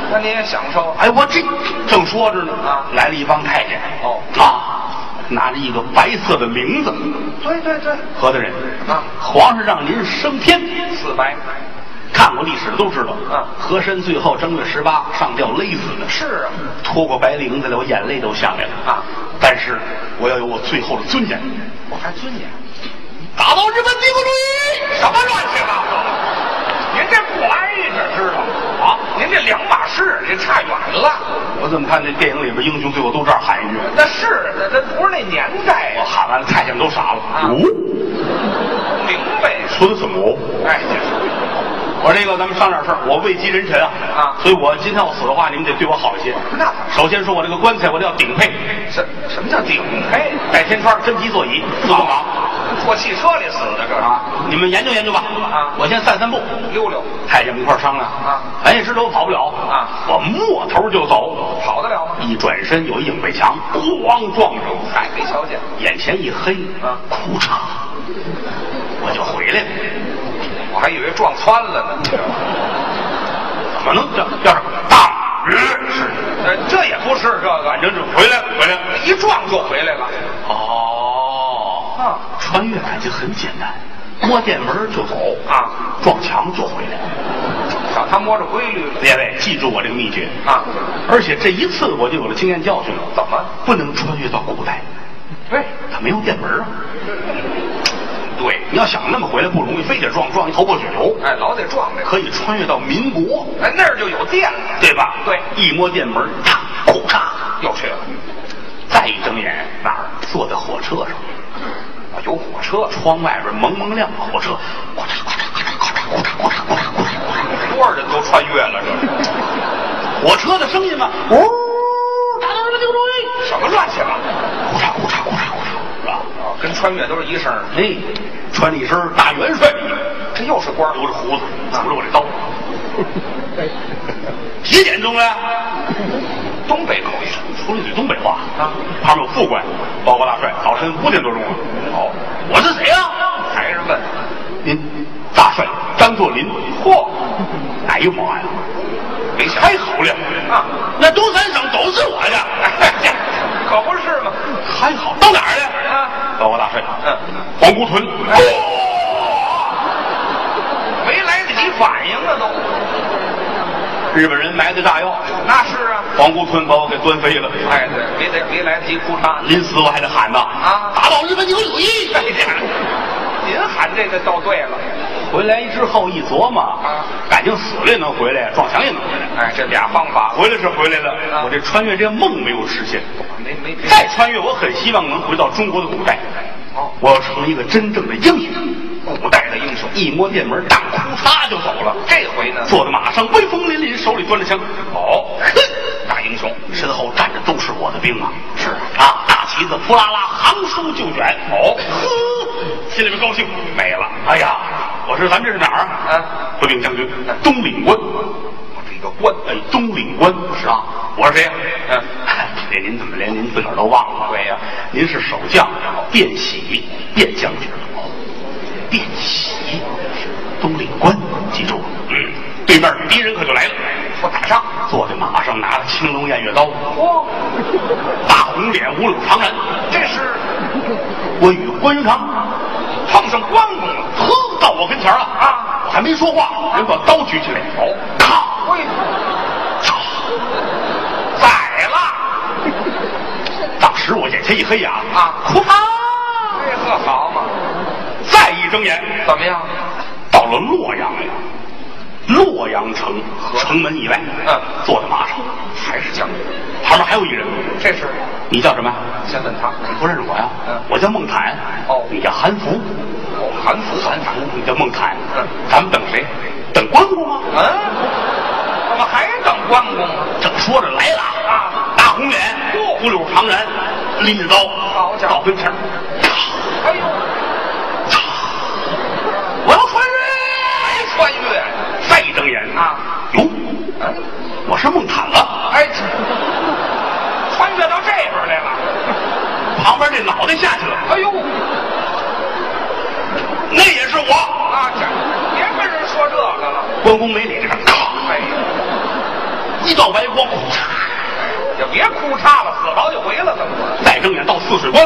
[SPEAKER 2] 那您也享受？
[SPEAKER 1] 哎，我这正说着呢啊，来了一帮太监。
[SPEAKER 2] 哦
[SPEAKER 1] 啊，拿着一个白色的铃子。
[SPEAKER 2] 对对对，
[SPEAKER 1] 何大人
[SPEAKER 2] 啊，
[SPEAKER 1] 皇上让您升天
[SPEAKER 2] 4白。
[SPEAKER 1] 看过历史的都知道，和珅最后正月18上吊勒死的。
[SPEAKER 2] 是啊，
[SPEAKER 1] 脱过白绫子来，我眼泪都下来了啊！但是我要有我最后的尊严。
[SPEAKER 2] 我还尊严？
[SPEAKER 1] 打倒日本帝国主义！
[SPEAKER 2] 什么乱七八糟？您这不挨着知道啊？您这两码事，这差远了。
[SPEAKER 1] 我怎么看这电影里边英雄最后都这样喊一句？
[SPEAKER 2] 那是，那不是那年代呀。
[SPEAKER 1] 我喊完了，太监都傻了。
[SPEAKER 2] 明白，
[SPEAKER 1] 说的怎么？
[SPEAKER 2] 哎，这是。
[SPEAKER 1] 我说这个咱们商量事儿，我位极人臣啊，所以我今天要死的话，你们得对我好一些。
[SPEAKER 2] 那
[SPEAKER 1] 首先说我这个棺材我都要顶配。
[SPEAKER 2] 什么叫顶配？
[SPEAKER 1] 带天窗、真皮座椅、自动挡。
[SPEAKER 2] 坐汽车里死的这
[SPEAKER 1] 啊！你们研究研究吧。啊，我先散散步，
[SPEAKER 2] 溜溜。
[SPEAKER 1] 太监们一块商量啊。咱也知道我跑不了啊，我摸头就走，
[SPEAKER 2] 跑得了吗？
[SPEAKER 1] 一转身有一影背墙，咣撞上，
[SPEAKER 2] 哎，没瞧见，
[SPEAKER 1] 眼前一黑啊，哭嚓，我就回来了。
[SPEAKER 2] 我还以为撞穿了呢。
[SPEAKER 1] 怎么能要是当是？
[SPEAKER 2] 这也不是这个，
[SPEAKER 1] 反正就回来了，
[SPEAKER 2] 一撞就回来了。
[SPEAKER 1] 哦，啊，穿越感情很简单，摸电门就走啊，撞墙就回来。
[SPEAKER 2] 让他摸着规律了。
[SPEAKER 1] 列位，记住我这个秘诀
[SPEAKER 2] 啊！
[SPEAKER 1] 而且这一次我就有了经验教训了。
[SPEAKER 2] 怎么？
[SPEAKER 1] 不能穿越到古代？
[SPEAKER 2] 对，
[SPEAKER 1] 它没有电门啊。对，你要想那么回来不容易，非得撞一头破血流。
[SPEAKER 2] 哎，老得撞这个。
[SPEAKER 1] 可以穿越到民国，
[SPEAKER 2] 哎，那儿就有电了，
[SPEAKER 1] 对吧？
[SPEAKER 2] 对，
[SPEAKER 1] 一摸电门，啪，呼嚓，
[SPEAKER 2] 又去了。
[SPEAKER 1] 再一睁眼，哪儿？坐在火车上。
[SPEAKER 2] 啊，有火车，
[SPEAKER 1] 窗外边蒙蒙亮，火车，呱嚓呱嚓呱嚓呱嚓呱嚓呱嚓呱嚓呱嚓，
[SPEAKER 2] 多少人都穿越了，这是。
[SPEAKER 1] 火车的声音嘛，呜，打倒日本帝国主义，
[SPEAKER 2] 什么乱七八糟，
[SPEAKER 1] 咕嚓咕嚓咕嚓咕嚓，是吧？
[SPEAKER 2] 跟穿越都是一声。
[SPEAKER 1] 哎，穿了一身大元帅的衣服，
[SPEAKER 2] 这又是官，
[SPEAKER 1] 留着胡子，拄着我这刀。几点钟了？
[SPEAKER 2] 东北口音，
[SPEAKER 1] 说了句东北话啊。旁边有副官，报告大帅，早晨5点多钟了。
[SPEAKER 2] 哦，
[SPEAKER 1] 我是谁呀？
[SPEAKER 2] 还是问
[SPEAKER 1] 您大帅张作霖。
[SPEAKER 2] 嚯，
[SPEAKER 1] 哪一毛啊？
[SPEAKER 2] 没想
[SPEAKER 1] 太好了啊！那东三省都是我的，
[SPEAKER 2] 可不是吗？
[SPEAKER 1] 还好，到哪儿了？
[SPEAKER 2] 啊，
[SPEAKER 1] 报告大帅，皇姑屯。
[SPEAKER 2] 没来得及反应啊都。
[SPEAKER 1] 日本人埋的炸药，
[SPEAKER 2] 那是啊。
[SPEAKER 1] 皇姑屯把我给端飞了。
[SPEAKER 2] 哎，对，没来得及哭嚓。
[SPEAKER 1] 临死我还得喊呐啊！打倒日本帝国主义！
[SPEAKER 2] 哎呀，您喊这个倒对了。
[SPEAKER 1] 回来之后一琢磨啊，感情死了也能回来，撞墙也能回来。
[SPEAKER 2] 哎，这俩方法，
[SPEAKER 1] 回来是回来了，我这穿越这梦没有实现。
[SPEAKER 2] 没
[SPEAKER 1] 再穿越，我很希望能回到中国的古代。哦，我要成为一个真正的英雄。古代的英雄，一摸电门，大哭嚓就走了。
[SPEAKER 2] 这回呢，
[SPEAKER 1] 坐在马上，威风凛凛，手里端着枪。
[SPEAKER 2] 哦，大英雄，
[SPEAKER 1] 身后站着都是我的兵啊！是啊，大旗子扑啦啦，行书就卷。哦，呵，心里边高兴。没了。哎呀，我说咱这是哪儿啊？回禀将军，东岭关。
[SPEAKER 2] 这个关，
[SPEAKER 1] 哎，东岭关是啊。我是谁呀？您怎么连您自个儿都忘了？
[SPEAKER 2] 对呀，
[SPEAKER 1] 您是守将卞喜，卞将军。卞喜，东岭关，记住，对面敌人可就来了，
[SPEAKER 2] 说打仗，
[SPEAKER 1] 坐在马上，拿着青龙偃月刀，
[SPEAKER 2] 哇，
[SPEAKER 1] 大红脸，五柳长髯，
[SPEAKER 2] 这是
[SPEAKER 1] 关羽关云长，
[SPEAKER 2] 碰上关公了，
[SPEAKER 1] 呵，到我跟前了啊！我还没说话，人把刀举起来，哦，咔，
[SPEAKER 2] 喂，宰了！
[SPEAKER 1] 当时我眼前一黑呀，
[SPEAKER 2] 啊，
[SPEAKER 1] 哭嚓，
[SPEAKER 2] 这个好嘛！
[SPEAKER 1] 再一睁眼，
[SPEAKER 2] 怎么样？
[SPEAKER 1] 到了洛阳了。洛阳城城门以外，坐在马上，
[SPEAKER 2] 还是将军。
[SPEAKER 1] 旁边还有一人，
[SPEAKER 2] 这是
[SPEAKER 1] 你叫什么？
[SPEAKER 2] 先问他，
[SPEAKER 1] 你不认识我呀？我叫孟坦。哦，你叫韩福。
[SPEAKER 2] 哦，韩福，
[SPEAKER 1] 你叫孟坦。咱们等谁？等关公吗？
[SPEAKER 2] 怎么还等关公啊？
[SPEAKER 1] 正说着来了啊！大红脸，五柳长髯，拎着刀，到跟前。
[SPEAKER 2] 哎呦！
[SPEAKER 1] 我要穿越，
[SPEAKER 2] 穿越！
[SPEAKER 1] 再一睁眼啊，哟，我是孟坦了。
[SPEAKER 2] 哎，穿越到这边来了，
[SPEAKER 1] 旁边这脑袋下去了。
[SPEAKER 2] 哎呦，
[SPEAKER 1] 那也是我啊！
[SPEAKER 2] 别跟人说这个了。
[SPEAKER 1] 关公没理这个，
[SPEAKER 2] 哎，
[SPEAKER 1] 一道白光，
[SPEAKER 2] 也别哭嚓了，死好几回了，怎么？
[SPEAKER 1] 再睁眼到汜水关。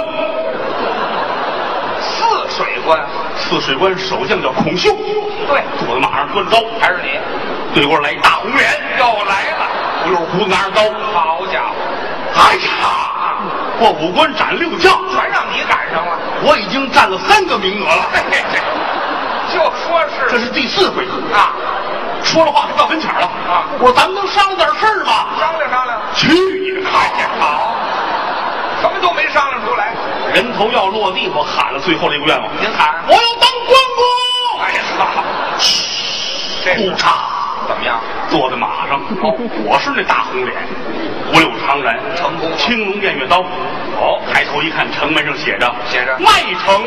[SPEAKER 2] 汜水关，
[SPEAKER 1] 汜水关守将叫孔秀，
[SPEAKER 2] 对，
[SPEAKER 1] 坐在马上搁着刀，
[SPEAKER 2] 还是你？
[SPEAKER 1] 对过来一大红脸，
[SPEAKER 2] 又来了，
[SPEAKER 1] 胡溜胡子拿着刀，
[SPEAKER 2] 好家伙！
[SPEAKER 1] 哎呀，过5关斩6将，
[SPEAKER 2] 全让你赶上了。
[SPEAKER 1] 我已经占了3个名额了。
[SPEAKER 2] 嘿嘿嘿，就说是
[SPEAKER 1] 这是第4回
[SPEAKER 2] 啊，
[SPEAKER 1] 说了话还到跟前了
[SPEAKER 2] 啊！
[SPEAKER 1] 我说咱们能商量点事儿吗？
[SPEAKER 2] 商量商量。
[SPEAKER 1] 去你的！
[SPEAKER 2] 哎呀，好，什么都没商量出来。
[SPEAKER 1] 人头要落地，我喊了最后的一个愿望。
[SPEAKER 2] 您喊，
[SPEAKER 1] 我要当关公。
[SPEAKER 2] 哎呀，好，
[SPEAKER 1] 这不差。
[SPEAKER 2] 怎么样？
[SPEAKER 1] 坐在马上，我是那大红脸，五柳长髯，
[SPEAKER 2] 成功，
[SPEAKER 1] 青龙偃月刀。哦，抬头一看，城门上写着麦城。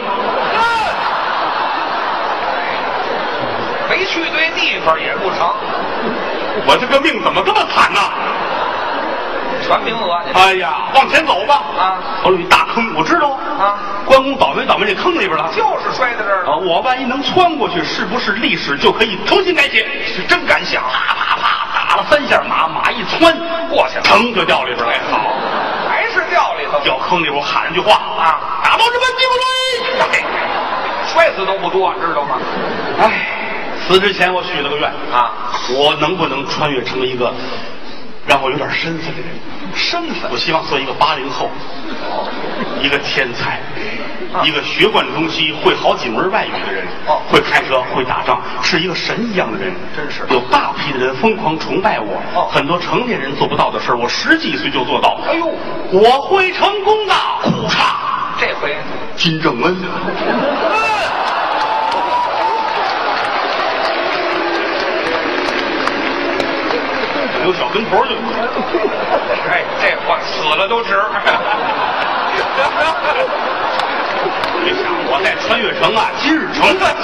[SPEAKER 2] 没去对地方也不成。
[SPEAKER 1] 我这个命怎么这么惨呢？
[SPEAKER 2] 全名额。
[SPEAKER 1] 哎呀，往前走吧。
[SPEAKER 2] 啊，
[SPEAKER 1] 我有一大坑，我知道
[SPEAKER 2] 啊。
[SPEAKER 1] 关公倒霉这坑里边了，
[SPEAKER 2] 就是摔在这儿了。
[SPEAKER 1] 我万一能穿过去，是不是历史就可以重新改写？
[SPEAKER 2] 是真敢想。
[SPEAKER 1] 啪啪啪，打了3下马，马一穿
[SPEAKER 2] 过去了，
[SPEAKER 1] 腾就掉里边来。好，
[SPEAKER 2] 还是掉里头。
[SPEAKER 1] 掉坑里边，我喊了句话啊：打到这个地步来！
[SPEAKER 2] 摔死都不多，知道吗？
[SPEAKER 1] 哎，死之前我许了个愿
[SPEAKER 2] 啊，
[SPEAKER 1] 我能不能穿越成一个让我有点身份的人？
[SPEAKER 2] 身份，
[SPEAKER 1] 我希望做一个80后，一个天才，一个学贯中西，会好几门外语的人，会开车，会打仗，是一个神一样的人。
[SPEAKER 2] 真是
[SPEAKER 1] 有大批的人疯狂崇拜我，很多成年人做不到的事儿，我10几岁就做到。
[SPEAKER 2] 哎呦，
[SPEAKER 1] 我会成功的！哭嚓，
[SPEAKER 2] 这回
[SPEAKER 1] 金正恩。有小跟头就，
[SPEAKER 2] 哎，这话死了都值。
[SPEAKER 1] 别想我在穿越城啊，今日成的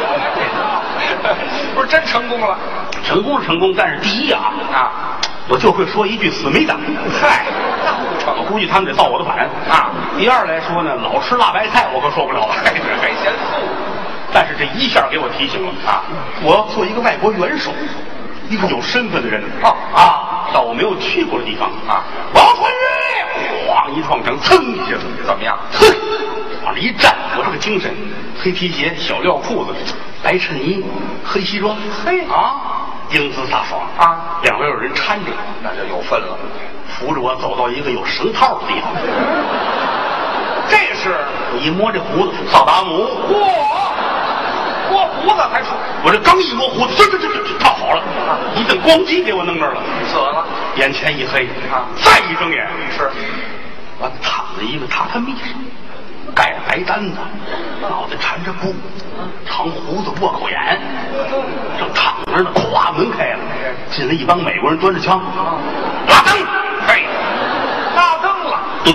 [SPEAKER 2] 不是真成功了？
[SPEAKER 1] 成功是成功，但是第一啊，我就会说一句思密达。
[SPEAKER 2] 嗨，
[SPEAKER 1] 我估计他们得造我的反啊。第二来说呢，老吃辣白菜我可受不了了，
[SPEAKER 2] 还嫌素。
[SPEAKER 1] 但是这一下给我提醒了啊，我要做一个外国元首。一个有身份的人到我没有去过的地方啊，我要穿越，咣一撞城，噌一下子，
[SPEAKER 2] 怎么样？
[SPEAKER 1] 哼，往那一站，我这个精神，黑皮鞋，小料裤子，白衬衣，黑西装，
[SPEAKER 2] 嘿
[SPEAKER 1] 啊，英姿飒爽啊，两边有人搀着，
[SPEAKER 2] 那就有份了，
[SPEAKER 1] 扶着我走到一个有绳套的地方。
[SPEAKER 2] 这是
[SPEAKER 1] 我一摸这胡子，萨达姆，
[SPEAKER 2] 摸胡子还出，
[SPEAKER 1] 我这刚一摸胡子，这套好了，一阵光机给我弄这儿了，
[SPEAKER 2] 死了，
[SPEAKER 1] 眼前一黑
[SPEAKER 2] 啊，
[SPEAKER 1] 再一睁眼
[SPEAKER 2] 是，
[SPEAKER 1] 我躺在一个榻榻米上，盖着白毡子，脑袋缠着布，长胡子窝口眼，正躺着呢，咵门开了，进来一帮美国人端着枪，拉登，
[SPEAKER 2] 嘿，拉登了，
[SPEAKER 1] 嘟，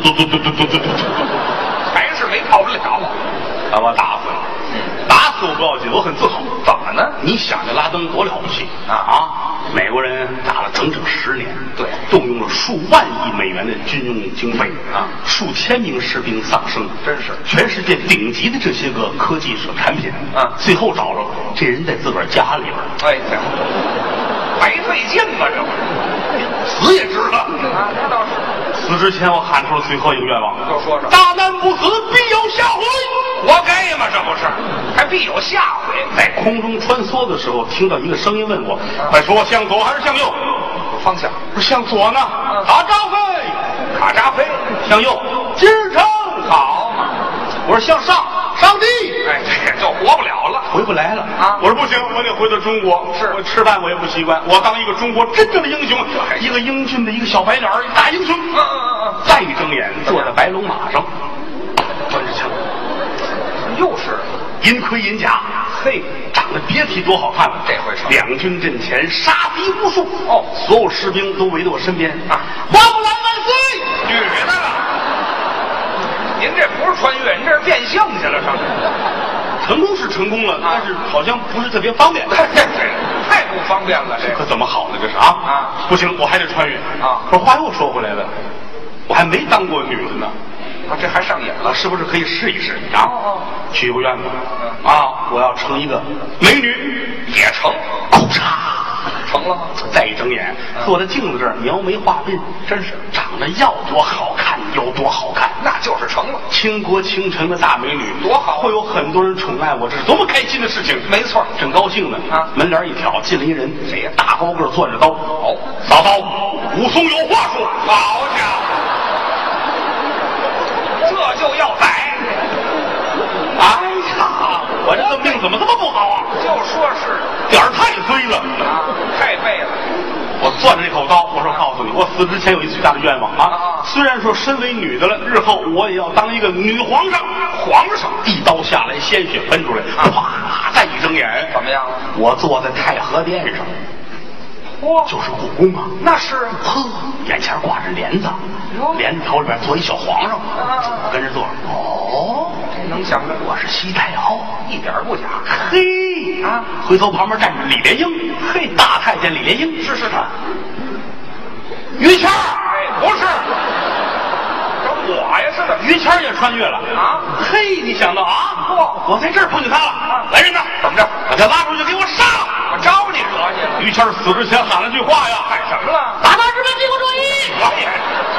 [SPEAKER 2] 还是没跑不了，
[SPEAKER 1] 把我打死了。打死我不要紧，我很自豪。
[SPEAKER 2] 怎么呢？
[SPEAKER 1] 你想这拉登多了不起美国人打了整整10年，
[SPEAKER 2] 对，
[SPEAKER 1] 动用了数万亿美元的军用经费数千名士兵丧生，
[SPEAKER 2] 真是
[SPEAKER 1] 全世界顶级的这些个科技产品最后找着这人在自个儿家里边，
[SPEAKER 2] 哎，白费劲吧这不
[SPEAKER 1] 死也值了
[SPEAKER 2] 那倒是。
[SPEAKER 1] 死之前我喊出了最后一个愿望，
[SPEAKER 2] 都说
[SPEAKER 1] 大难不死，必有下回。
[SPEAKER 2] 活该嘛，这不是？还必有下回。
[SPEAKER 1] 在空中穿梭的时候，听到一个声音问我：“快说，向左还是向右？”
[SPEAKER 2] 方向
[SPEAKER 1] 不是向左呢？卡扎菲，
[SPEAKER 2] 卡扎菲。
[SPEAKER 1] 向右，金日成。好，我说向上，上帝。
[SPEAKER 2] 哎，这就活不了了，
[SPEAKER 1] 回不来了我说不行，我得回到中国。
[SPEAKER 2] 是
[SPEAKER 1] 我吃饭我也不习惯，我当一个中国真正的英雄，一个英俊的一个小白脸，一个大英雄。再一睁眼，坐在白龙马上，端着枪。
[SPEAKER 2] 又是
[SPEAKER 1] 银盔银甲，
[SPEAKER 2] 嘿，
[SPEAKER 1] 长得别提多好看了。
[SPEAKER 2] 这回是
[SPEAKER 1] 两军阵前杀敌无数所有士兵都围在我身边花木兰万岁！
[SPEAKER 2] 女的了，您这不是穿越，您这是变性去了，上
[SPEAKER 1] 成功是成功了，但是好像不是特别方便。
[SPEAKER 2] 太不方便了，这
[SPEAKER 1] 可怎么好呢？这是不行，我还得穿越可是话又说回来了，我还没当过女的呢。
[SPEAKER 2] 这还上瘾了，
[SPEAKER 1] 是不是可以试一试许个愿吧我要成一个美女
[SPEAKER 2] 也成。
[SPEAKER 1] 哭嚓，
[SPEAKER 2] 成了吗？
[SPEAKER 1] 再一睁眼，坐在镜子这儿描眉画鬓，真是长得要多好看有多好看，
[SPEAKER 2] 那就是成了。
[SPEAKER 1] 倾国倾城的大美女，
[SPEAKER 2] 多好，
[SPEAKER 1] 会有很多人宠爱我，这是多么开心的事情。
[SPEAKER 2] 没错，
[SPEAKER 1] 正高兴呢啊！门帘一挑，进来一人，
[SPEAKER 2] 谁呀？
[SPEAKER 1] 大高个，攥着刀。
[SPEAKER 2] 哦，
[SPEAKER 1] 嫂嫂，武松有话说。
[SPEAKER 2] 好家伙，这就要宰！
[SPEAKER 1] 哎呀，我这个命怎么这么不好啊？
[SPEAKER 2] 就说是
[SPEAKER 1] 点儿太衰了
[SPEAKER 2] 啊，太背了。
[SPEAKER 1] 我攥着这口刀，我说告诉你，我死之前有一最大的愿望啊！虽然说身为女的了，日后我也要当一个女皇上。
[SPEAKER 2] 皇上
[SPEAKER 1] 一刀下来，鲜血喷出来，啪！再一睁眼，
[SPEAKER 2] 怎么样？
[SPEAKER 1] 我坐在太和殿上，
[SPEAKER 2] 哇，
[SPEAKER 1] 就是故宫啊！
[SPEAKER 2] 那是
[SPEAKER 1] 呵，眼前挂着帘子，帘子头里边坐一小皇上，跟着坐。哦，
[SPEAKER 2] 这能想着
[SPEAKER 1] 我是西太后，
[SPEAKER 2] 一点不假。
[SPEAKER 1] 嘿啊！回头旁边站着李莲英，嘿，大太监李莲英，
[SPEAKER 2] 是
[SPEAKER 1] 于谦儿，
[SPEAKER 2] 哎，不是，这我呀是的，
[SPEAKER 1] 于谦儿也穿越了
[SPEAKER 2] 啊！
[SPEAKER 1] 嘿，你想到啊？我在这儿碰见他了，来人呐，
[SPEAKER 2] 怎么着？
[SPEAKER 1] 把他拉出去给我杀了！
[SPEAKER 2] 我招你惹去了？
[SPEAKER 1] 于谦儿死之前喊了句话呀，
[SPEAKER 2] 喊什么了？
[SPEAKER 1] 打他日本帝国主义！
[SPEAKER 2] 我也。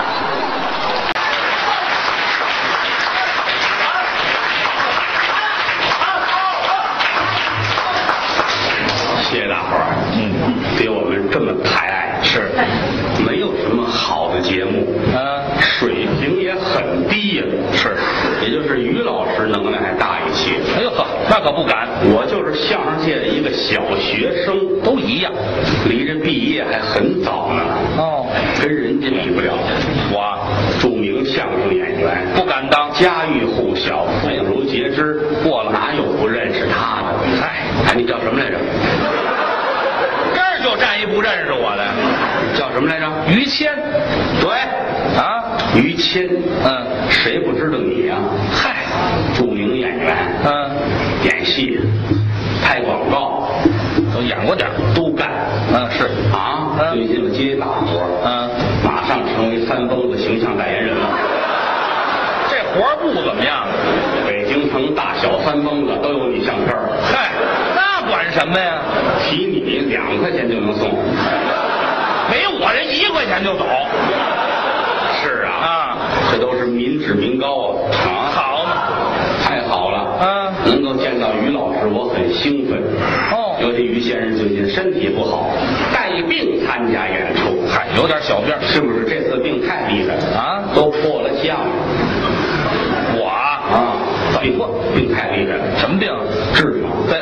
[SPEAKER 1] 谢谢大伙儿，给我们这么抬爱，
[SPEAKER 2] 是，
[SPEAKER 1] 没有什么好的节目，水平也很低呀，
[SPEAKER 2] 是，
[SPEAKER 1] 也就是于老师能耐还大一些。
[SPEAKER 2] 哎呦呵，那可不敢，
[SPEAKER 1] 我就是相声界的一个小学生，
[SPEAKER 2] 都一样，
[SPEAKER 1] 离着毕业还很早呢。
[SPEAKER 2] 哦，
[SPEAKER 1] 跟人家比不了。
[SPEAKER 2] 我
[SPEAKER 1] 著名相声演员，
[SPEAKER 2] 不敢当，
[SPEAKER 1] 家喻户晓，妇孺皆知，
[SPEAKER 2] 过了
[SPEAKER 1] 哪有不认识他的？哎，你叫什么来着？
[SPEAKER 2] 这儿就站一不认识我的，
[SPEAKER 1] 叫什么来着？
[SPEAKER 2] 于谦。
[SPEAKER 1] 对
[SPEAKER 2] 啊，
[SPEAKER 1] 于谦。谁不知道你呀？
[SPEAKER 2] 嗨，
[SPEAKER 1] 著名演员。演戏、拍广告
[SPEAKER 2] 都演过点，
[SPEAKER 1] 都干。
[SPEAKER 2] 是
[SPEAKER 1] 啊。最近我接一大活，马上成为三蹦子形象代言人了。
[SPEAKER 2] 这活不怎么样，
[SPEAKER 1] 北京城大小三蹦子都有你相片。
[SPEAKER 2] 嗨，那管什么呀？
[SPEAKER 1] 提你2块钱就能送，
[SPEAKER 2] 没我这1块钱就走。
[SPEAKER 1] 是啊，这都是民脂民膏啊！
[SPEAKER 2] 好嘛，
[SPEAKER 1] 太好了！能够见到于老师，我很兴奋。尤其于先生最近身体不好，带病参加演出，
[SPEAKER 2] 嗨，有点小病，
[SPEAKER 1] 是不是？这次病太厉害
[SPEAKER 2] 啊，
[SPEAKER 1] 都破了相了。
[SPEAKER 2] 我啊，
[SPEAKER 1] 病太厉害了。
[SPEAKER 2] 什么病？
[SPEAKER 1] 痔疮。
[SPEAKER 2] 对，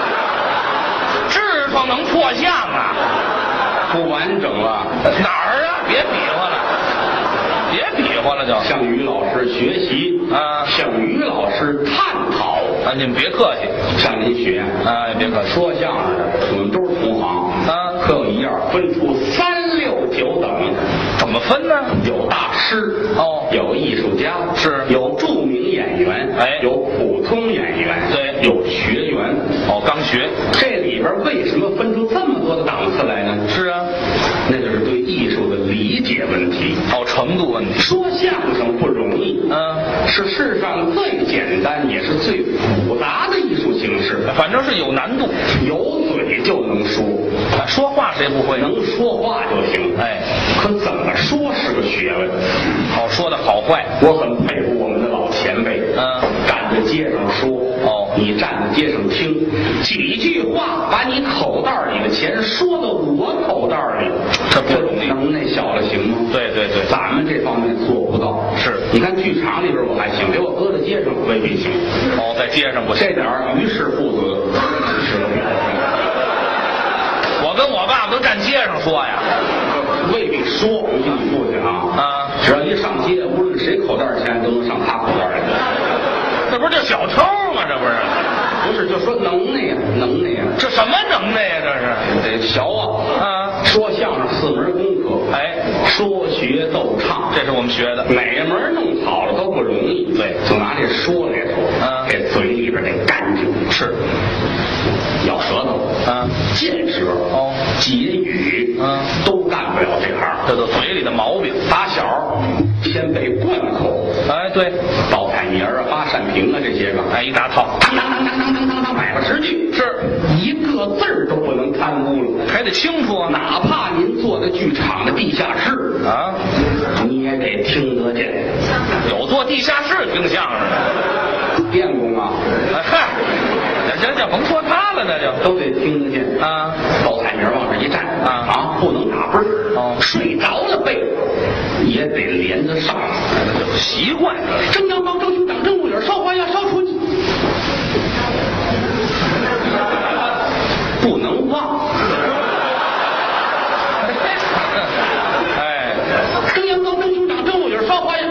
[SPEAKER 2] 痔疮能破相啊？
[SPEAKER 1] 不完整了。
[SPEAKER 2] 哪儿啊？别比划了，别比划了，就
[SPEAKER 1] 向于老师学习
[SPEAKER 2] 啊，
[SPEAKER 1] 向于老师探讨
[SPEAKER 2] 啊。你们别客气，
[SPEAKER 1] 向您学
[SPEAKER 2] 啊，别客气。
[SPEAKER 1] 说相声的，我们都是同行啊，可有一样分出3、6、9等。
[SPEAKER 2] 怎么分呢？
[SPEAKER 1] 有大师有艺术家，
[SPEAKER 2] 是
[SPEAKER 1] 有著名演员，有普通演员，
[SPEAKER 2] 对，
[SPEAKER 1] 有学员。
[SPEAKER 2] 刚学。
[SPEAKER 1] 这里边为什么分出这么多的档次来呢？
[SPEAKER 2] 是啊，
[SPEAKER 1] 那就是对艺术的理解问题，
[SPEAKER 2] 程度问题。
[SPEAKER 1] 说相声不容易，是世上最简单也是最复杂的艺术形式，
[SPEAKER 2] 反正是有难度。
[SPEAKER 1] 有嘴就能说，
[SPEAKER 2] 说话谁不会？
[SPEAKER 1] 能说话就行。可怎么说是个学问。
[SPEAKER 2] 说的好坏，
[SPEAKER 1] 我很佩服我们的老前辈。站在街上说，你站在街上听，几句话把你口袋里的钱说到我口袋里，
[SPEAKER 2] 这不容易。
[SPEAKER 1] 能耐小了行吗？
[SPEAKER 2] 对对对，
[SPEAKER 1] 咱们这方面做不到。
[SPEAKER 2] 是，
[SPEAKER 1] 你看剧场里边我还行，给我搁在街上未必行。
[SPEAKER 2] 在街上不行。
[SPEAKER 1] 这点于氏父子，
[SPEAKER 2] 我跟我爸都站街上说呀，
[SPEAKER 1] 未必说。尤其你父亲啊，只要一上街，无论谁口袋钱都能上他口袋里。
[SPEAKER 2] 这不是就小偷吗？这不是？
[SPEAKER 1] 不是，就说能耐呀，能耐呀。
[SPEAKER 2] 这什么能耐呀？这是
[SPEAKER 1] 得学啊！说相声4门功课，说学逗唱，
[SPEAKER 2] 这是我们学的。
[SPEAKER 1] 每门弄好了都不容易。对，就拿这说来说，这嘴里边得干净，
[SPEAKER 2] 是
[SPEAKER 1] 咬舌头见舌结语都干不了这行，
[SPEAKER 2] 这都嘴里的毛病。
[SPEAKER 1] 打小先背贯口，
[SPEAKER 2] 对，
[SPEAKER 1] 报菜名啊、八扇屏啊这些个，
[SPEAKER 2] 一大套，
[SPEAKER 1] 当当当当当当当当，买吧10句，
[SPEAKER 2] 是
[SPEAKER 1] 一个字儿都不能贪污了，
[SPEAKER 2] 还得得清楚啊，
[SPEAKER 1] 哪怕您坐在剧场的地下室
[SPEAKER 2] 啊，
[SPEAKER 1] 你也得听得见。
[SPEAKER 2] 有坐地下室听相声的，
[SPEAKER 1] 电工啊，
[SPEAKER 2] 嗨，行，甭说他了，那就
[SPEAKER 1] 都得听得见
[SPEAKER 2] 啊。
[SPEAKER 1] 到台面往这一站
[SPEAKER 2] 啊，
[SPEAKER 1] 不能打奔儿
[SPEAKER 2] 哦，
[SPEAKER 1] 睡着了背也得连着上，
[SPEAKER 2] 那就习惯了。
[SPEAKER 1] 正阳帮正厅长正木影烧花鸭烧出去，不能忘。
[SPEAKER 2] 哎，
[SPEAKER 1] 正阳帮正厅长正木影烧花鸭，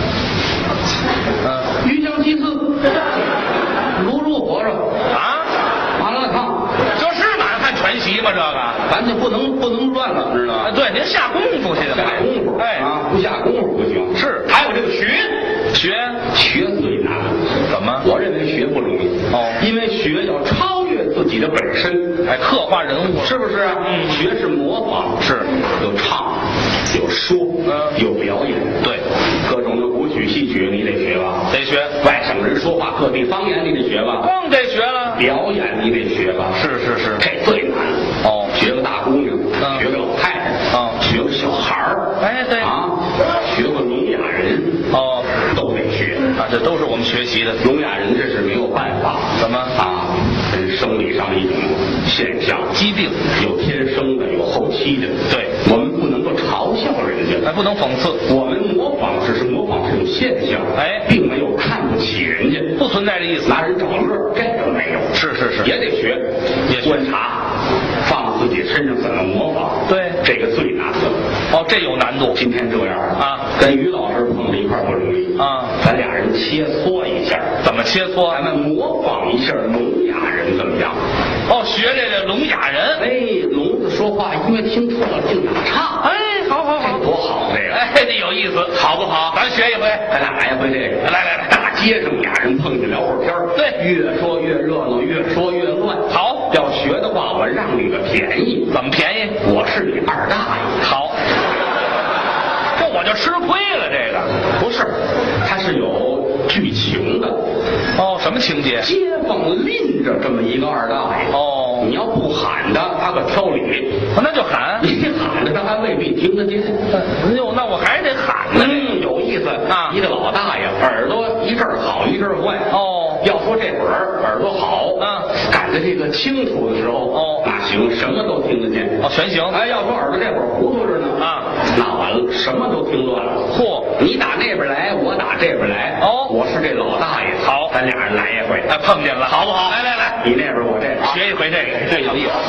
[SPEAKER 1] 鱼香鸡丝，卤肉火烧
[SPEAKER 2] 啊，
[SPEAKER 1] 麻辣烫，
[SPEAKER 2] 这是满汉全席吗？这个
[SPEAKER 1] 咱就不能乱了，知道吗？
[SPEAKER 2] 对，您下功夫去，
[SPEAKER 1] 下功夫，
[SPEAKER 2] 哎
[SPEAKER 1] 啊，不下功夫不行。
[SPEAKER 2] 是，
[SPEAKER 1] 还有这个学最难。
[SPEAKER 2] 怎么？
[SPEAKER 1] 我认为学不容易
[SPEAKER 2] 哦，
[SPEAKER 1] 因为学要超越自己的本身，
[SPEAKER 2] 哎，刻画人物
[SPEAKER 1] 是不是啊？学是模仿，
[SPEAKER 2] 是
[SPEAKER 1] 有唱，有说，有表演，
[SPEAKER 2] 对，
[SPEAKER 1] 各种的古曲戏曲你得学吧，
[SPEAKER 2] 得学。
[SPEAKER 1] 外省人说话各地方言你得学吧，
[SPEAKER 2] 光得学了。
[SPEAKER 1] 表演你得学吧，
[SPEAKER 2] 是，
[SPEAKER 1] 这最难。
[SPEAKER 2] 哦，
[SPEAKER 1] 学个大姑娘，学个老太太，学个小孩儿，
[SPEAKER 2] 哎，对
[SPEAKER 1] 啊，学个聋哑人，
[SPEAKER 2] 哦，
[SPEAKER 1] 都得学
[SPEAKER 2] 啊，这都是我们学习的。
[SPEAKER 1] 聋哑人这是没有办法，
[SPEAKER 2] 怎么
[SPEAKER 1] 啊？生理上一种现象，
[SPEAKER 2] 疾病，
[SPEAKER 1] 有天生的，有后期的。
[SPEAKER 2] 对，
[SPEAKER 1] 我们不能够嘲笑人家，
[SPEAKER 2] 哎，不能讽刺。
[SPEAKER 1] 我们模仿只是模仿这种现象，
[SPEAKER 2] 哎，
[SPEAKER 1] 并没有看不起人家，
[SPEAKER 2] 不存在这意思。
[SPEAKER 1] 拿人找乐，这个没有。
[SPEAKER 2] 是，
[SPEAKER 1] 也得学，
[SPEAKER 2] 也
[SPEAKER 1] 观察，放自己身上怎么模仿。
[SPEAKER 2] 对，
[SPEAKER 1] 这个最难的。
[SPEAKER 2] 哦，这有难度。
[SPEAKER 1] 今天这样
[SPEAKER 2] 啊，
[SPEAKER 1] 跟于老师碰在一块不容易
[SPEAKER 2] 啊，
[SPEAKER 1] 咱俩人切磋一下。
[SPEAKER 2] 怎么切磋？
[SPEAKER 1] 咱们模仿一下聋哑人怎么样？
[SPEAKER 2] 哦，学这个聋哑人。
[SPEAKER 1] 哎，聋子说话音乐听错了，净打岔。
[SPEAKER 2] 哎，好，
[SPEAKER 1] 多好这个！
[SPEAKER 2] 哎，这有意思，好不好？咱学一回，
[SPEAKER 1] 咱俩来一回这个。
[SPEAKER 2] 来，
[SPEAKER 1] 大街上俩人碰见聊会儿天儿，
[SPEAKER 2] 对，
[SPEAKER 1] 越说越热闹，越说越乱。
[SPEAKER 2] 好，
[SPEAKER 1] 要学的话，我让你个便宜。
[SPEAKER 2] 怎么便宜？
[SPEAKER 1] 我是你二大爷。
[SPEAKER 2] 好，这我就吃亏了。这个
[SPEAKER 1] 不是，它是有剧情的。
[SPEAKER 2] 哦，什么情节？
[SPEAKER 1] 街坊拎着这么一个二大爷。
[SPEAKER 2] 哦，
[SPEAKER 1] 你要不喊他，他可挑理。
[SPEAKER 2] 那就喊。
[SPEAKER 1] 你喊着他还未必听得见。
[SPEAKER 2] 哎呦，那我还得喊呢。
[SPEAKER 1] 有意思
[SPEAKER 2] 啊！
[SPEAKER 1] 一个老大爷耳朵一阵好一阵坏。
[SPEAKER 2] 哦，
[SPEAKER 1] 要说这会儿耳朵好，赶在这个清楚的时候，那行，什么都听得见。
[SPEAKER 2] 哦，全行。
[SPEAKER 1] 哎，要说耳朵这会儿糊涂着呢，那完了，什么都听乱了。
[SPEAKER 2] 嚯！
[SPEAKER 1] 你打那边来，我打这边来。
[SPEAKER 2] 哦，
[SPEAKER 1] 我是这老大爷。
[SPEAKER 2] 好，
[SPEAKER 1] 咱俩人来一回。
[SPEAKER 2] 哎，碰见了，
[SPEAKER 1] 好不好？
[SPEAKER 2] 来，
[SPEAKER 1] 你那边我这边，
[SPEAKER 2] 学一回这个，
[SPEAKER 1] 这有意思。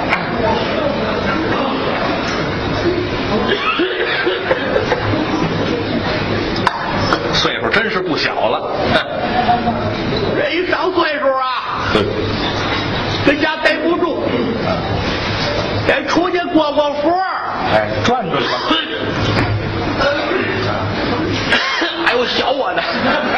[SPEAKER 2] 岁数真是不小了，
[SPEAKER 1] 人一上岁数啊，在家待不住，得出去过过佛。
[SPEAKER 2] 哎，转转吧。
[SPEAKER 1] 还有小我的，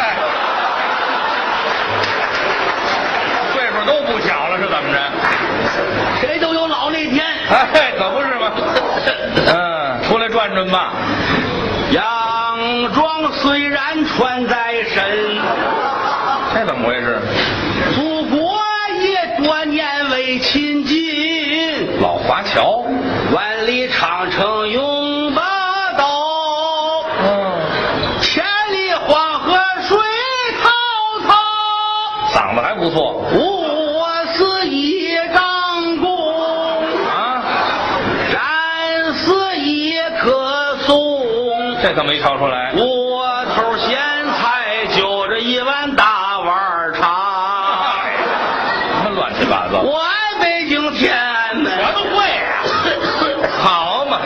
[SPEAKER 2] 岁数都不小了，是怎么着？
[SPEAKER 1] 谁都有老那天。
[SPEAKER 2] 哎，可不是吗？出来转转吧。
[SPEAKER 1] 洋装虽然穿在身，
[SPEAKER 2] 这怎么回事？
[SPEAKER 1] 祖国也多年未亲近。
[SPEAKER 2] 老华侨，
[SPEAKER 1] 万里长城永不倒。千里黄河水滔滔。
[SPEAKER 2] 嗓子还不错。
[SPEAKER 1] 我是一张弓
[SPEAKER 2] 啊，
[SPEAKER 1] 战死一棵松。
[SPEAKER 2] 这可没瞧出来。
[SPEAKER 1] 窝头咸菜就着一碗大碗茶。
[SPEAKER 2] 什么乱七八糟？
[SPEAKER 1] 我爱北京天安门。
[SPEAKER 2] 我都会啊。好嘛。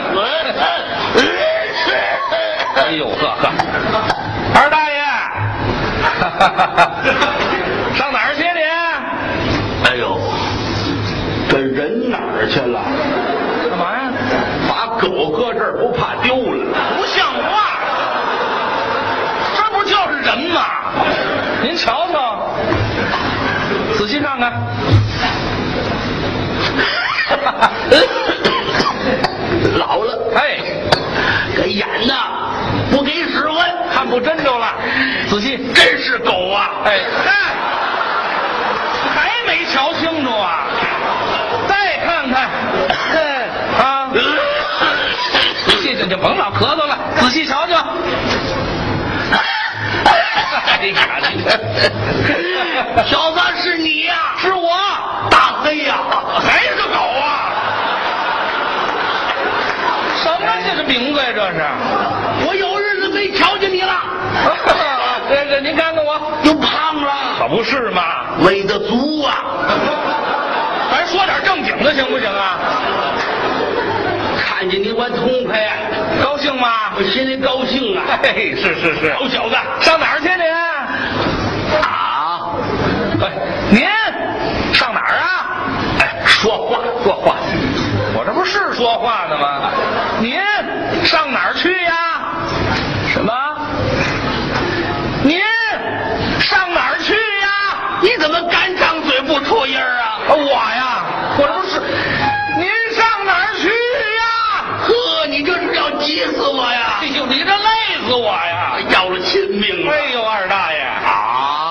[SPEAKER 2] 哎呦呵，二大爷，上哪儿去你？
[SPEAKER 1] 哎呦，这人哪儿去了？
[SPEAKER 2] 干嘛呀？
[SPEAKER 1] 把狗搁这儿不怕丢了？
[SPEAKER 2] 不像话！这不就是人吗？您瞧瞧，仔细看看。
[SPEAKER 1] 老了，
[SPEAKER 2] 哎，
[SPEAKER 1] 这眼呐不给使唤，
[SPEAKER 2] 看不真着了。仔细，
[SPEAKER 1] 真是狗啊！
[SPEAKER 2] 哎，还没瞧清楚啊？再看看， 这就甭老咳嗽了，仔细瞧瞧。哎呀，
[SPEAKER 3] 小子是你呀？
[SPEAKER 2] 是我，
[SPEAKER 3] 大黑呀，
[SPEAKER 2] 还是狗啊？什么这是名字呀？这是，
[SPEAKER 3] 我有日子没瞧见你了。
[SPEAKER 2] 这您看看我，
[SPEAKER 3] 又胖了，
[SPEAKER 2] 可不是嘛，
[SPEAKER 3] 喂得足啊。
[SPEAKER 2] 咱说点正经的行不行啊？
[SPEAKER 3] 看见你我痛快呀，
[SPEAKER 2] 高兴吗？
[SPEAKER 3] 我心里高兴啊。
[SPEAKER 2] 嘿，是，
[SPEAKER 3] 好小子，
[SPEAKER 2] 上哪儿去您？
[SPEAKER 3] 啊，
[SPEAKER 2] 哎，您上哪儿啊？
[SPEAKER 3] 哎，说话，
[SPEAKER 2] 我这不是说话呢吗？您上哪儿去呀？
[SPEAKER 3] 什么？
[SPEAKER 2] 您上哪儿去呀？
[SPEAKER 3] 你怎么干张嘴不出音儿啊？
[SPEAKER 2] 我呀，我这不是。您上哪儿去呀？
[SPEAKER 3] 呵，你这是要急死我呀！
[SPEAKER 2] 哎呦，你这累死我呀！
[SPEAKER 3] 要了亲命了！
[SPEAKER 2] 哎呦，二大爷
[SPEAKER 3] 啊！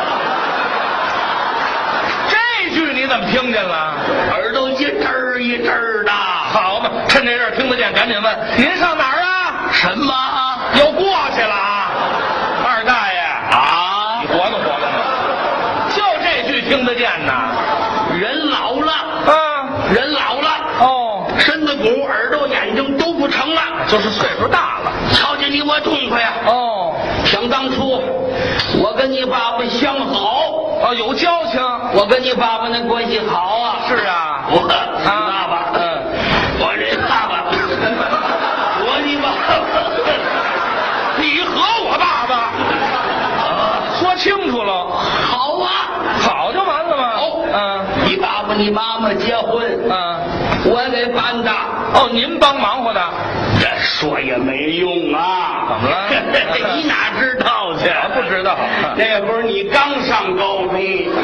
[SPEAKER 2] 这句你怎么听见了？
[SPEAKER 3] 耳朵一阵儿一阵儿的。
[SPEAKER 2] 好嘛，趁这阵儿听得见，赶紧问您上哪儿啊？
[SPEAKER 3] 什么？
[SPEAKER 2] 又过去了啊！二大爷
[SPEAKER 3] 啊！
[SPEAKER 2] 你活动就这句听得见呐。
[SPEAKER 3] 人老了
[SPEAKER 2] 啊，
[SPEAKER 3] 人老了
[SPEAKER 2] 哦，
[SPEAKER 3] 身子骨、耳朵、眼睛都不成了，
[SPEAKER 2] 就是岁数大了。
[SPEAKER 3] 瞧见你我痛快呀！
[SPEAKER 2] 哦，
[SPEAKER 3] 想当初我跟你爸爸相好，
[SPEAKER 2] 哦，有交情。
[SPEAKER 3] 我跟你爸爸那关系好啊。
[SPEAKER 2] 是啊，
[SPEAKER 3] 我爸爸，我这爸爸，我你爸爸，
[SPEAKER 2] 你和我爸爸说清楚了。
[SPEAKER 3] 好啊，
[SPEAKER 2] 好就完了吗？
[SPEAKER 3] 你爸爸你妈妈结婚，我给办的。
[SPEAKER 2] 哦，您帮忙活的。
[SPEAKER 3] 这说也没用啊。
[SPEAKER 2] 怎么了？
[SPEAKER 3] 你哪知道去？
[SPEAKER 2] 不知道。
[SPEAKER 3] 那会儿你刚上高中，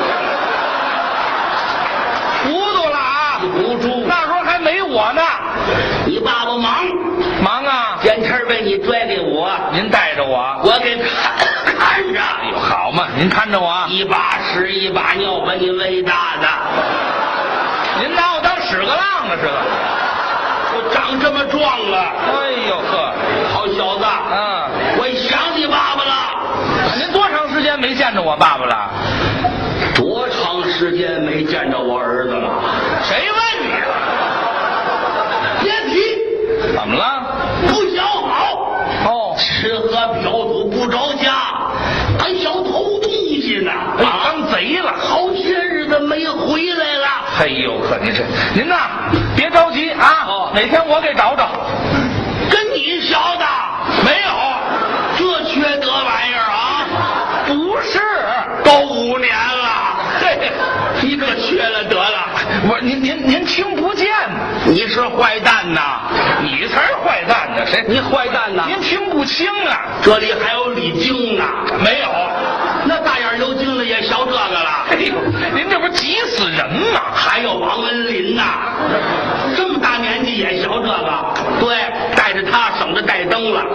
[SPEAKER 2] 糊涂了啊！
[SPEAKER 3] 糊涂。
[SPEAKER 2] 那时候还没我呢。
[SPEAKER 3] 你爸爸
[SPEAKER 2] 忙啊！
[SPEAKER 3] 见天被你拽给我，
[SPEAKER 2] 您带着我，
[SPEAKER 3] 我给看着。
[SPEAKER 2] 哎呦，好嘛，您看着我，
[SPEAKER 3] 一把屎一把尿把你喂大的。
[SPEAKER 2] 您拿我当屎壳郎了似的。
[SPEAKER 3] 我长这么壮了。
[SPEAKER 2] 哎呦呵，
[SPEAKER 3] 好小子。我想你爸爸了。
[SPEAKER 2] 您多长时间没见着我爸爸了？
[SPEAKER 3] 多长时间没见着我儿子了？
[SPEAKER 2] 谁问你了？
[SPEAKER 3] 别提。
[SPEAKER 2] 怎么了？
[SPEAKER 3] 不想好。
[SPEAKER 2] 哦，
[SPEAKER 3] 吃喝嫖赌不着家，还小偷东西呢。
[SPEAKER 2] 当贼了。
[SPEAKER 3] 好些日子没回来了。
[SPEAKER 2] 哎呦呵，您呐，别着急啊。哪天我给找找。
[SPEAKER 3] 跟你小子
[SPEAKER 2] 没有，
[SPEAKER 3] 这缺德玩意儿啊！
[SPEAKER 2] 不是，
[SPEAKER 3] 都5年了。嘿，你可缺了德了。
[SPEAKER 2] 我您听不见吗？
[SPEAKER 3] 你是坏蛋呐！
[SPEAKER 2] 你才是坏蛋呢！谁？
[SPEAKER 3] 你坏蛋呐！
[SPEAKER 2] 您听不清啊！
[SPEAKER 3] 这里还有李菁呢。
[SPEAKER 2] 没有，
[SPEAKER 3] 那大眼刘菁的也学这个了。
[SPEAKER 2] 哎呦，您这不急死人吗？
[SPEAKER 3] 还有王文林呐，这么大年纪也学这个。对，带着他省着带灯了。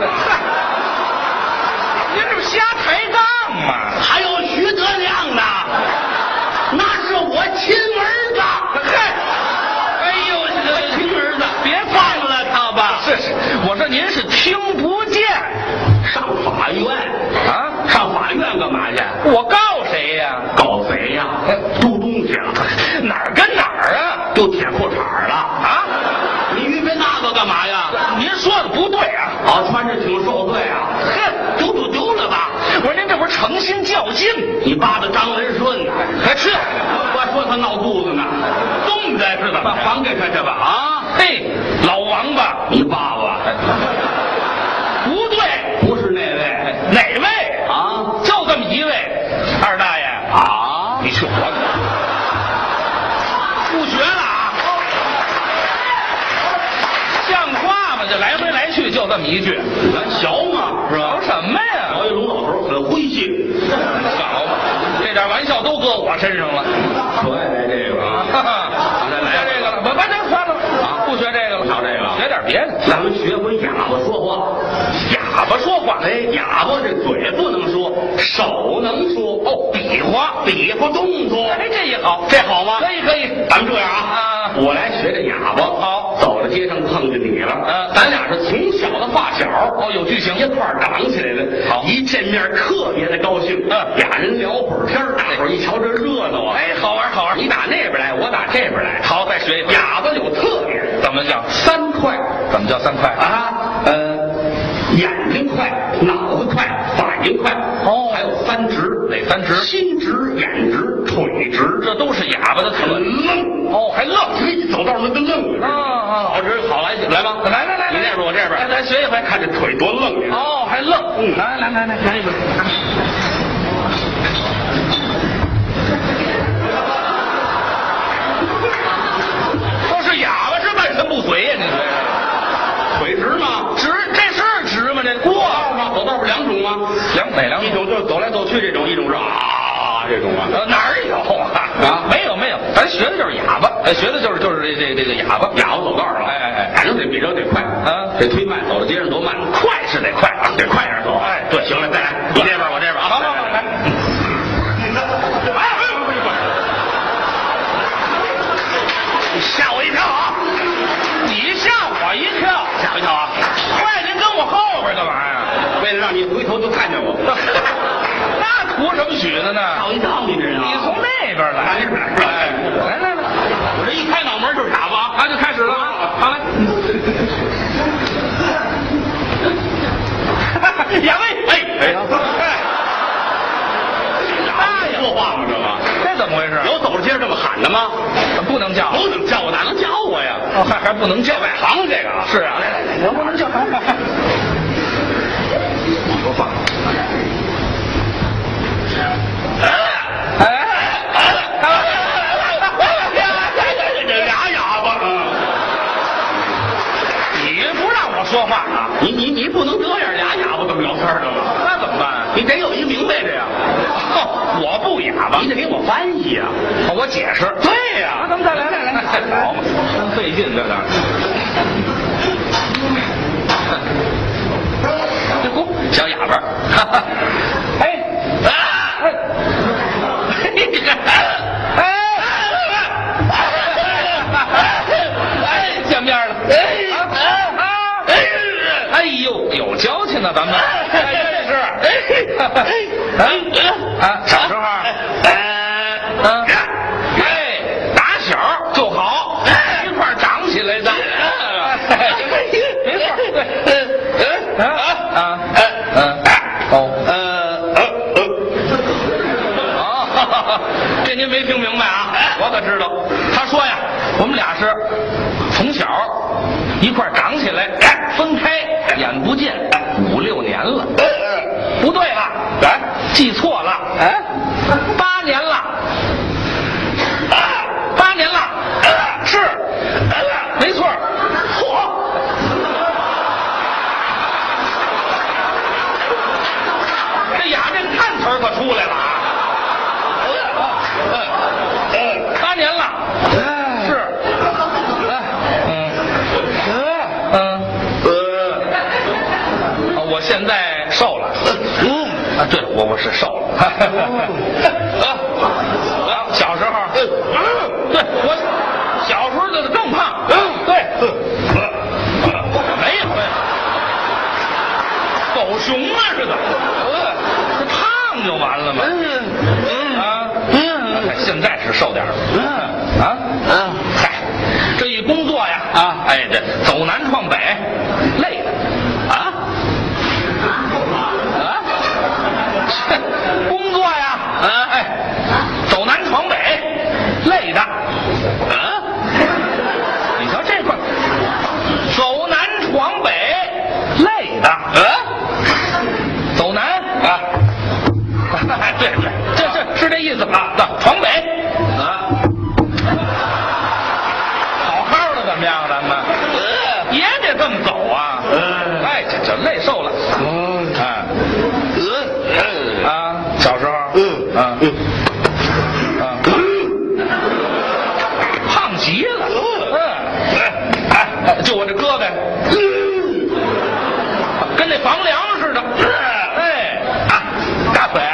[SPEAKER 2] 您这不瞎抬杠吗？
[SPEAKER 3] 还有徐德亮呢，那是我亲儿子。
[SPEAKER 2] 嗨，哎呦，
[SPEAKER 3] 我亲儿子，
[SPEAKER 2] 别
[SPEAKER 3] 放了他吧。
[SPEAKER 2] 是，我说您是听不见。
[SPEAKER 3] 上法院
[SPEAKER 2] 啊？
[SPEAKER 3] 上法院干嘛去？
[SPEAKER 2] 我告谁呀？
[SPEAKER 3] 告谁呀？丢东西了。
[SPEAKER 2] 哪儿跟哪儿啊？
[SPEAKER 3] 丢铁裤衩了
[SPEAKER 2] 啊？
[SPEAKER 3] 你预备那个干嘛呀？
[SPEAKER 2] 您说的不对啊！
[SPEAKER 3] 穿着挺受罪啊！
[SPEAKER 2] 哼，
[SPEAKER 3] 丢就丢了吧。
[SPEAKER 2] 我说您这不是诚心较劲？
[SPEAKER 3] 你爸爸张文顺呢？
[SPEAKER 2] 还吃？
[SPEAKER 3] 我说他闹肚子呢，
[SPEAKER 2] 冻的是怎么？
[SPEAKER 3] 还给他去吧啊！
[SPEAKER 2] 嘿，老王八，
[SPEAKER 3] 你爸爸
[SPEAKER 2] 不对，
[SPEAKER 3] 不是那位，
[SPEAKER 2] 哪位
[SPEAKER 3] 啊？
[SPEAKER 2] 就这么一位，二大爷
[SPEAKER 3] 啊！
[SPEAKER 2] 你去活去！不学了啊！像话吗？这来回来去就这么一句，
[SPEAKER 3] 学嘛是吧？
[SPEAKER 2] 什么呀？
[SPEAKER 3] 老一龙老头很诙谐，
[SPEAKER 2] 好嘛，这点玩笑都搁我身上了。
[SPEAKER 3] 我爱来这个啊！
[SPEAKER 2] 再来这个了，完全算了啊！不学这个了，
[SPEAKER 3] 少这个，
[SPEAKER 2] 学点别的。
[SPEAKER 3] 咱们学会哑巴说话，
[SPEAKER 2] 哑巴说话，
[SPEAKER 3] 哎，哑巴这嘴不能说，手能说哦，比划动作，
[SPEAKER 2] 哎，这也好，
[SPEAKER 3] 这好吗？
[SPEAKER 2] 可以，
[SPEAKER 3] 咱们这样啊， 我来学这哑巴。好，走到街上碰见你了。咱俩是从小的发小。哦，有剧情，一块儿长起来的。好，一见面特别的高兴。俩人聊会儿天，大伙儿一瞧这热闹啊！哎，好玩好玩。你打那边来，我打这边来。好，再学一回。哑巴有特点，怎么叫3块？怎么叫3块啊？眼睛快，脑子快，反应快。哦，还有3直，哪3直？心直、眼直、腿直，这都是哑巴的特点。愣哦，还愣，走道那个愣好直好来吧，来，你那边我这边，咱学一回，看这腿多愣呀！哦，还愣，来一回。都是哑巴是半身不遂呀，你说腿直吗？直，这是直吗？这过道吗？走道不2种吗？哪2种？一种就是走来走去这种，一种是这种啊？哪儿有啊？没有，咱学的就是哑巴，学的就是这个哑巴走道上，反正得比这得快啊，这忒慢，走到街上多慢，快是得快啊，得快点走。哎，对，行了，再来，你这边我这边啊，好，来。你吓我一跳啊！你吓我一跳，吓我一跳啊！快，您跟我后边干嘛呀？为了让你回头就看见我。那图什么许的呢？吓我一跳，你这人啊！你从那边来，来，我这一开脑门就是哑巴，那就开始了啊！好来，哑巴，说话吗？这怎么回事？有走着街上这么喊的吗？不能叫，不能叫，我哪能叫我呀？还不能叫，外行这个啊。是啊，来，不能叫。说话。俩哑巴，你不让我说话啊？你不能这样，俩哑巴这么聊天的吗？那怎么办？你得有一个明白的呀。我不哑巴，你得给我翻译呀。我解释。对呀。那咱们再来。好嘛，真费劲这个。小哑巴。见面了。哎呦，有交情啊，咱们。小时候，打小就好，一块长起来的。没错，这您没听明白啊？我可知道。他说呀，我们俩是从小一块长起来，分开眼不见5、6年了。不对了，记错了，8年了，8年了，是，没错。这哑这看词儿可出来了8年了，是，我现在瘦了。对，我是瘦了。小时候，对，我小时候就是更胖。对，没有，狗熊啊似的。这胖就完了吗？现在是瘦点了。嗨，这一工作呀，这走南闯北，累的。工作呀，走南闯北，累的。你瞧这块，走南闯北，累的。走南对，这是这意思啊。闯北好的怎么样？咱们也得这么走啊。这累瘦了。小时候，胖极了，就我这胳膊，跟那房梁似的，大腿，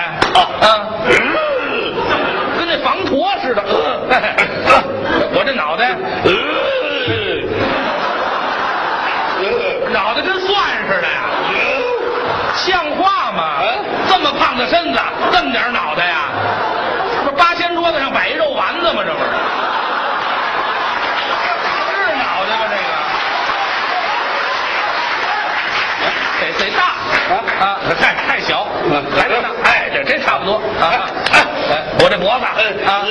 [SPEAKER 3] 跟那房驼似的，我这脑袋。
[SPEAKER 2] 子身子，这么点脑袋呀？这8000桌子上摆一肉丸子吗？这不是？是脑袋吗？这个？得大太小，还得大。哎，这差不多啊。我这脖子啊，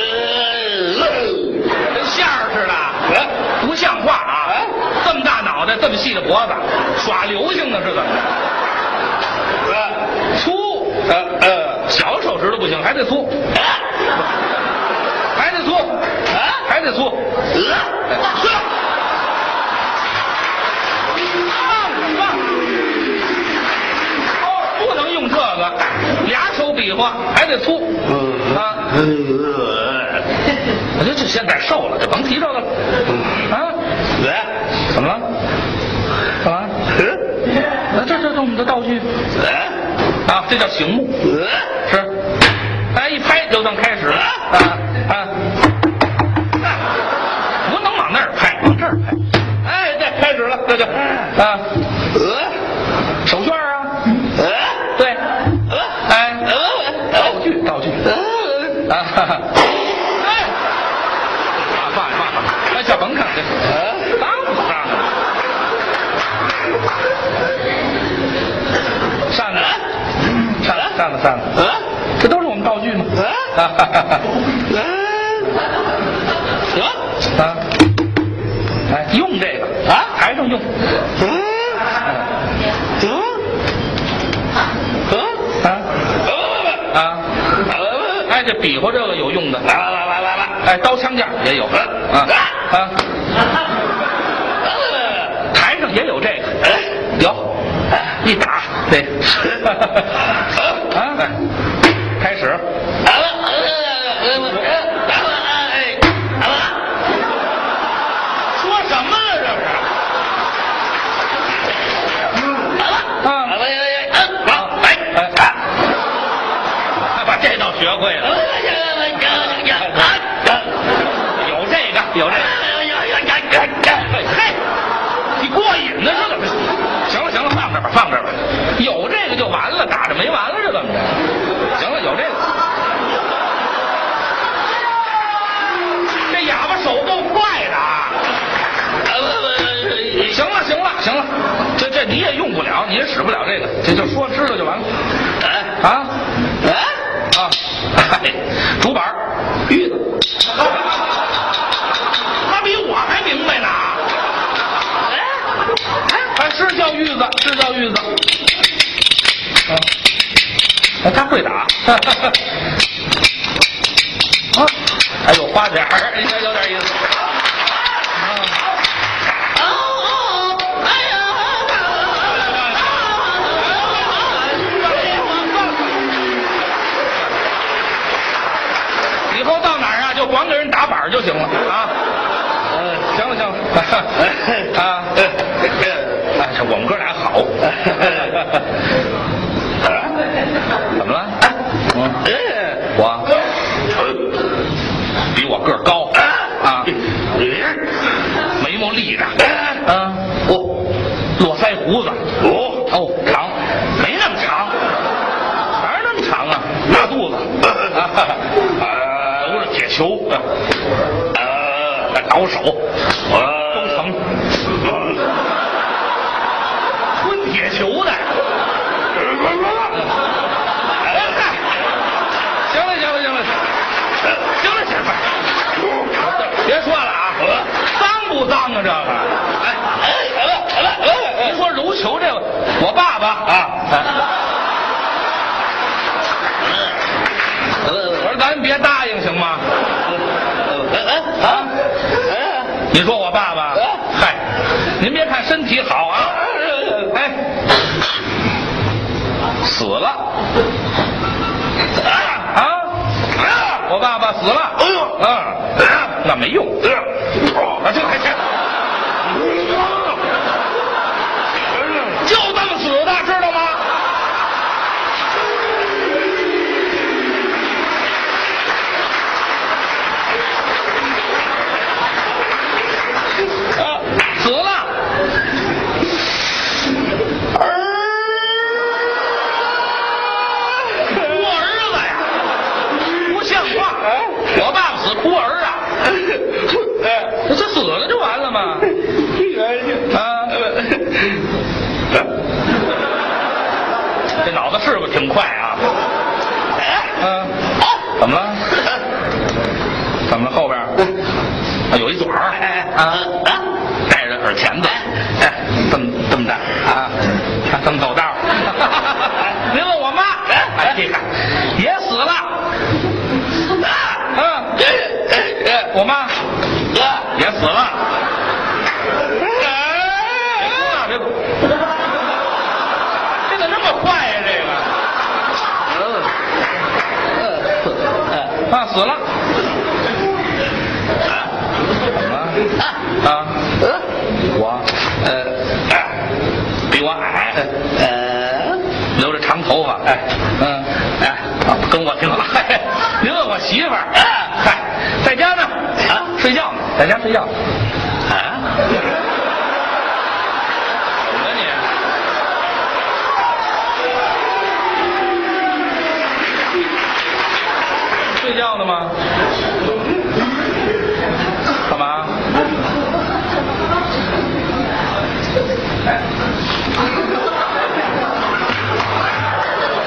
[SPEAKER 2] 跟馅儿似的，不像话啊！这么大脑袋，这么细的脖子，耍流星呢是怎么着？粗，小手指头不行，还得粗，还得粗，还得粗，不能用这个，俩手比划，还得粗，我觉得这现在瘦了，这甭提这个了，怎么了？干嘛？这我们的道具，这叫醒目，是，一拍就算开始，不能往那儿拍，往这儿拍，对，开始了，这就，手绢啊，对，道具，放，小甭看这，当不当？扇子，这都是我们道具吗？用这个台上用，这比划这个有用的，来，刀枪架也有，台上也有这个，有，一打，对，开始，说什么了这是？把这倒学会了，有这个，嘿，你过瘾呢是怎么？行了，放这儿吧，有这个就完了，打着没完了是怎么着？行了，有这个，这哑巴手够快的啊！行了，这你也用不了，你也使不了这个，这就说知道就完了。竹板玉子，他比我还明白呢。是叫玉子，他会打，还有花点儿，应该有点意思。以后到哪儿啊，就光给人打板就行了啊。行了，这我们哥俩好。怎么了？我比我个儿高眉毛立着络腮胡子长，没那么长，哪儿那么长啊？大肚子都是铁球倒手都成吞铁球的。行了，别说了啊，脏不脏啊这个？您说揉球这个，我爸爸我说咱别答应行吗？你说我爸爸，嗨，您别看身体好啊，死了我爸爸死了，那没用，这还行，就这么死的，知道吗？死了。我怎么了？怎么了？后边有一嘴儿，带着耳钳子，这么大啊，这么走道。您问我妈，也死了。我妈也死了。这怎么这么快呀？这个死了。我比我矮，留着长头发，跟我挺好。您问我媳妇儿，在家呢，睡觉呢，在家睡觉。怎么了你？睡觉呢吗？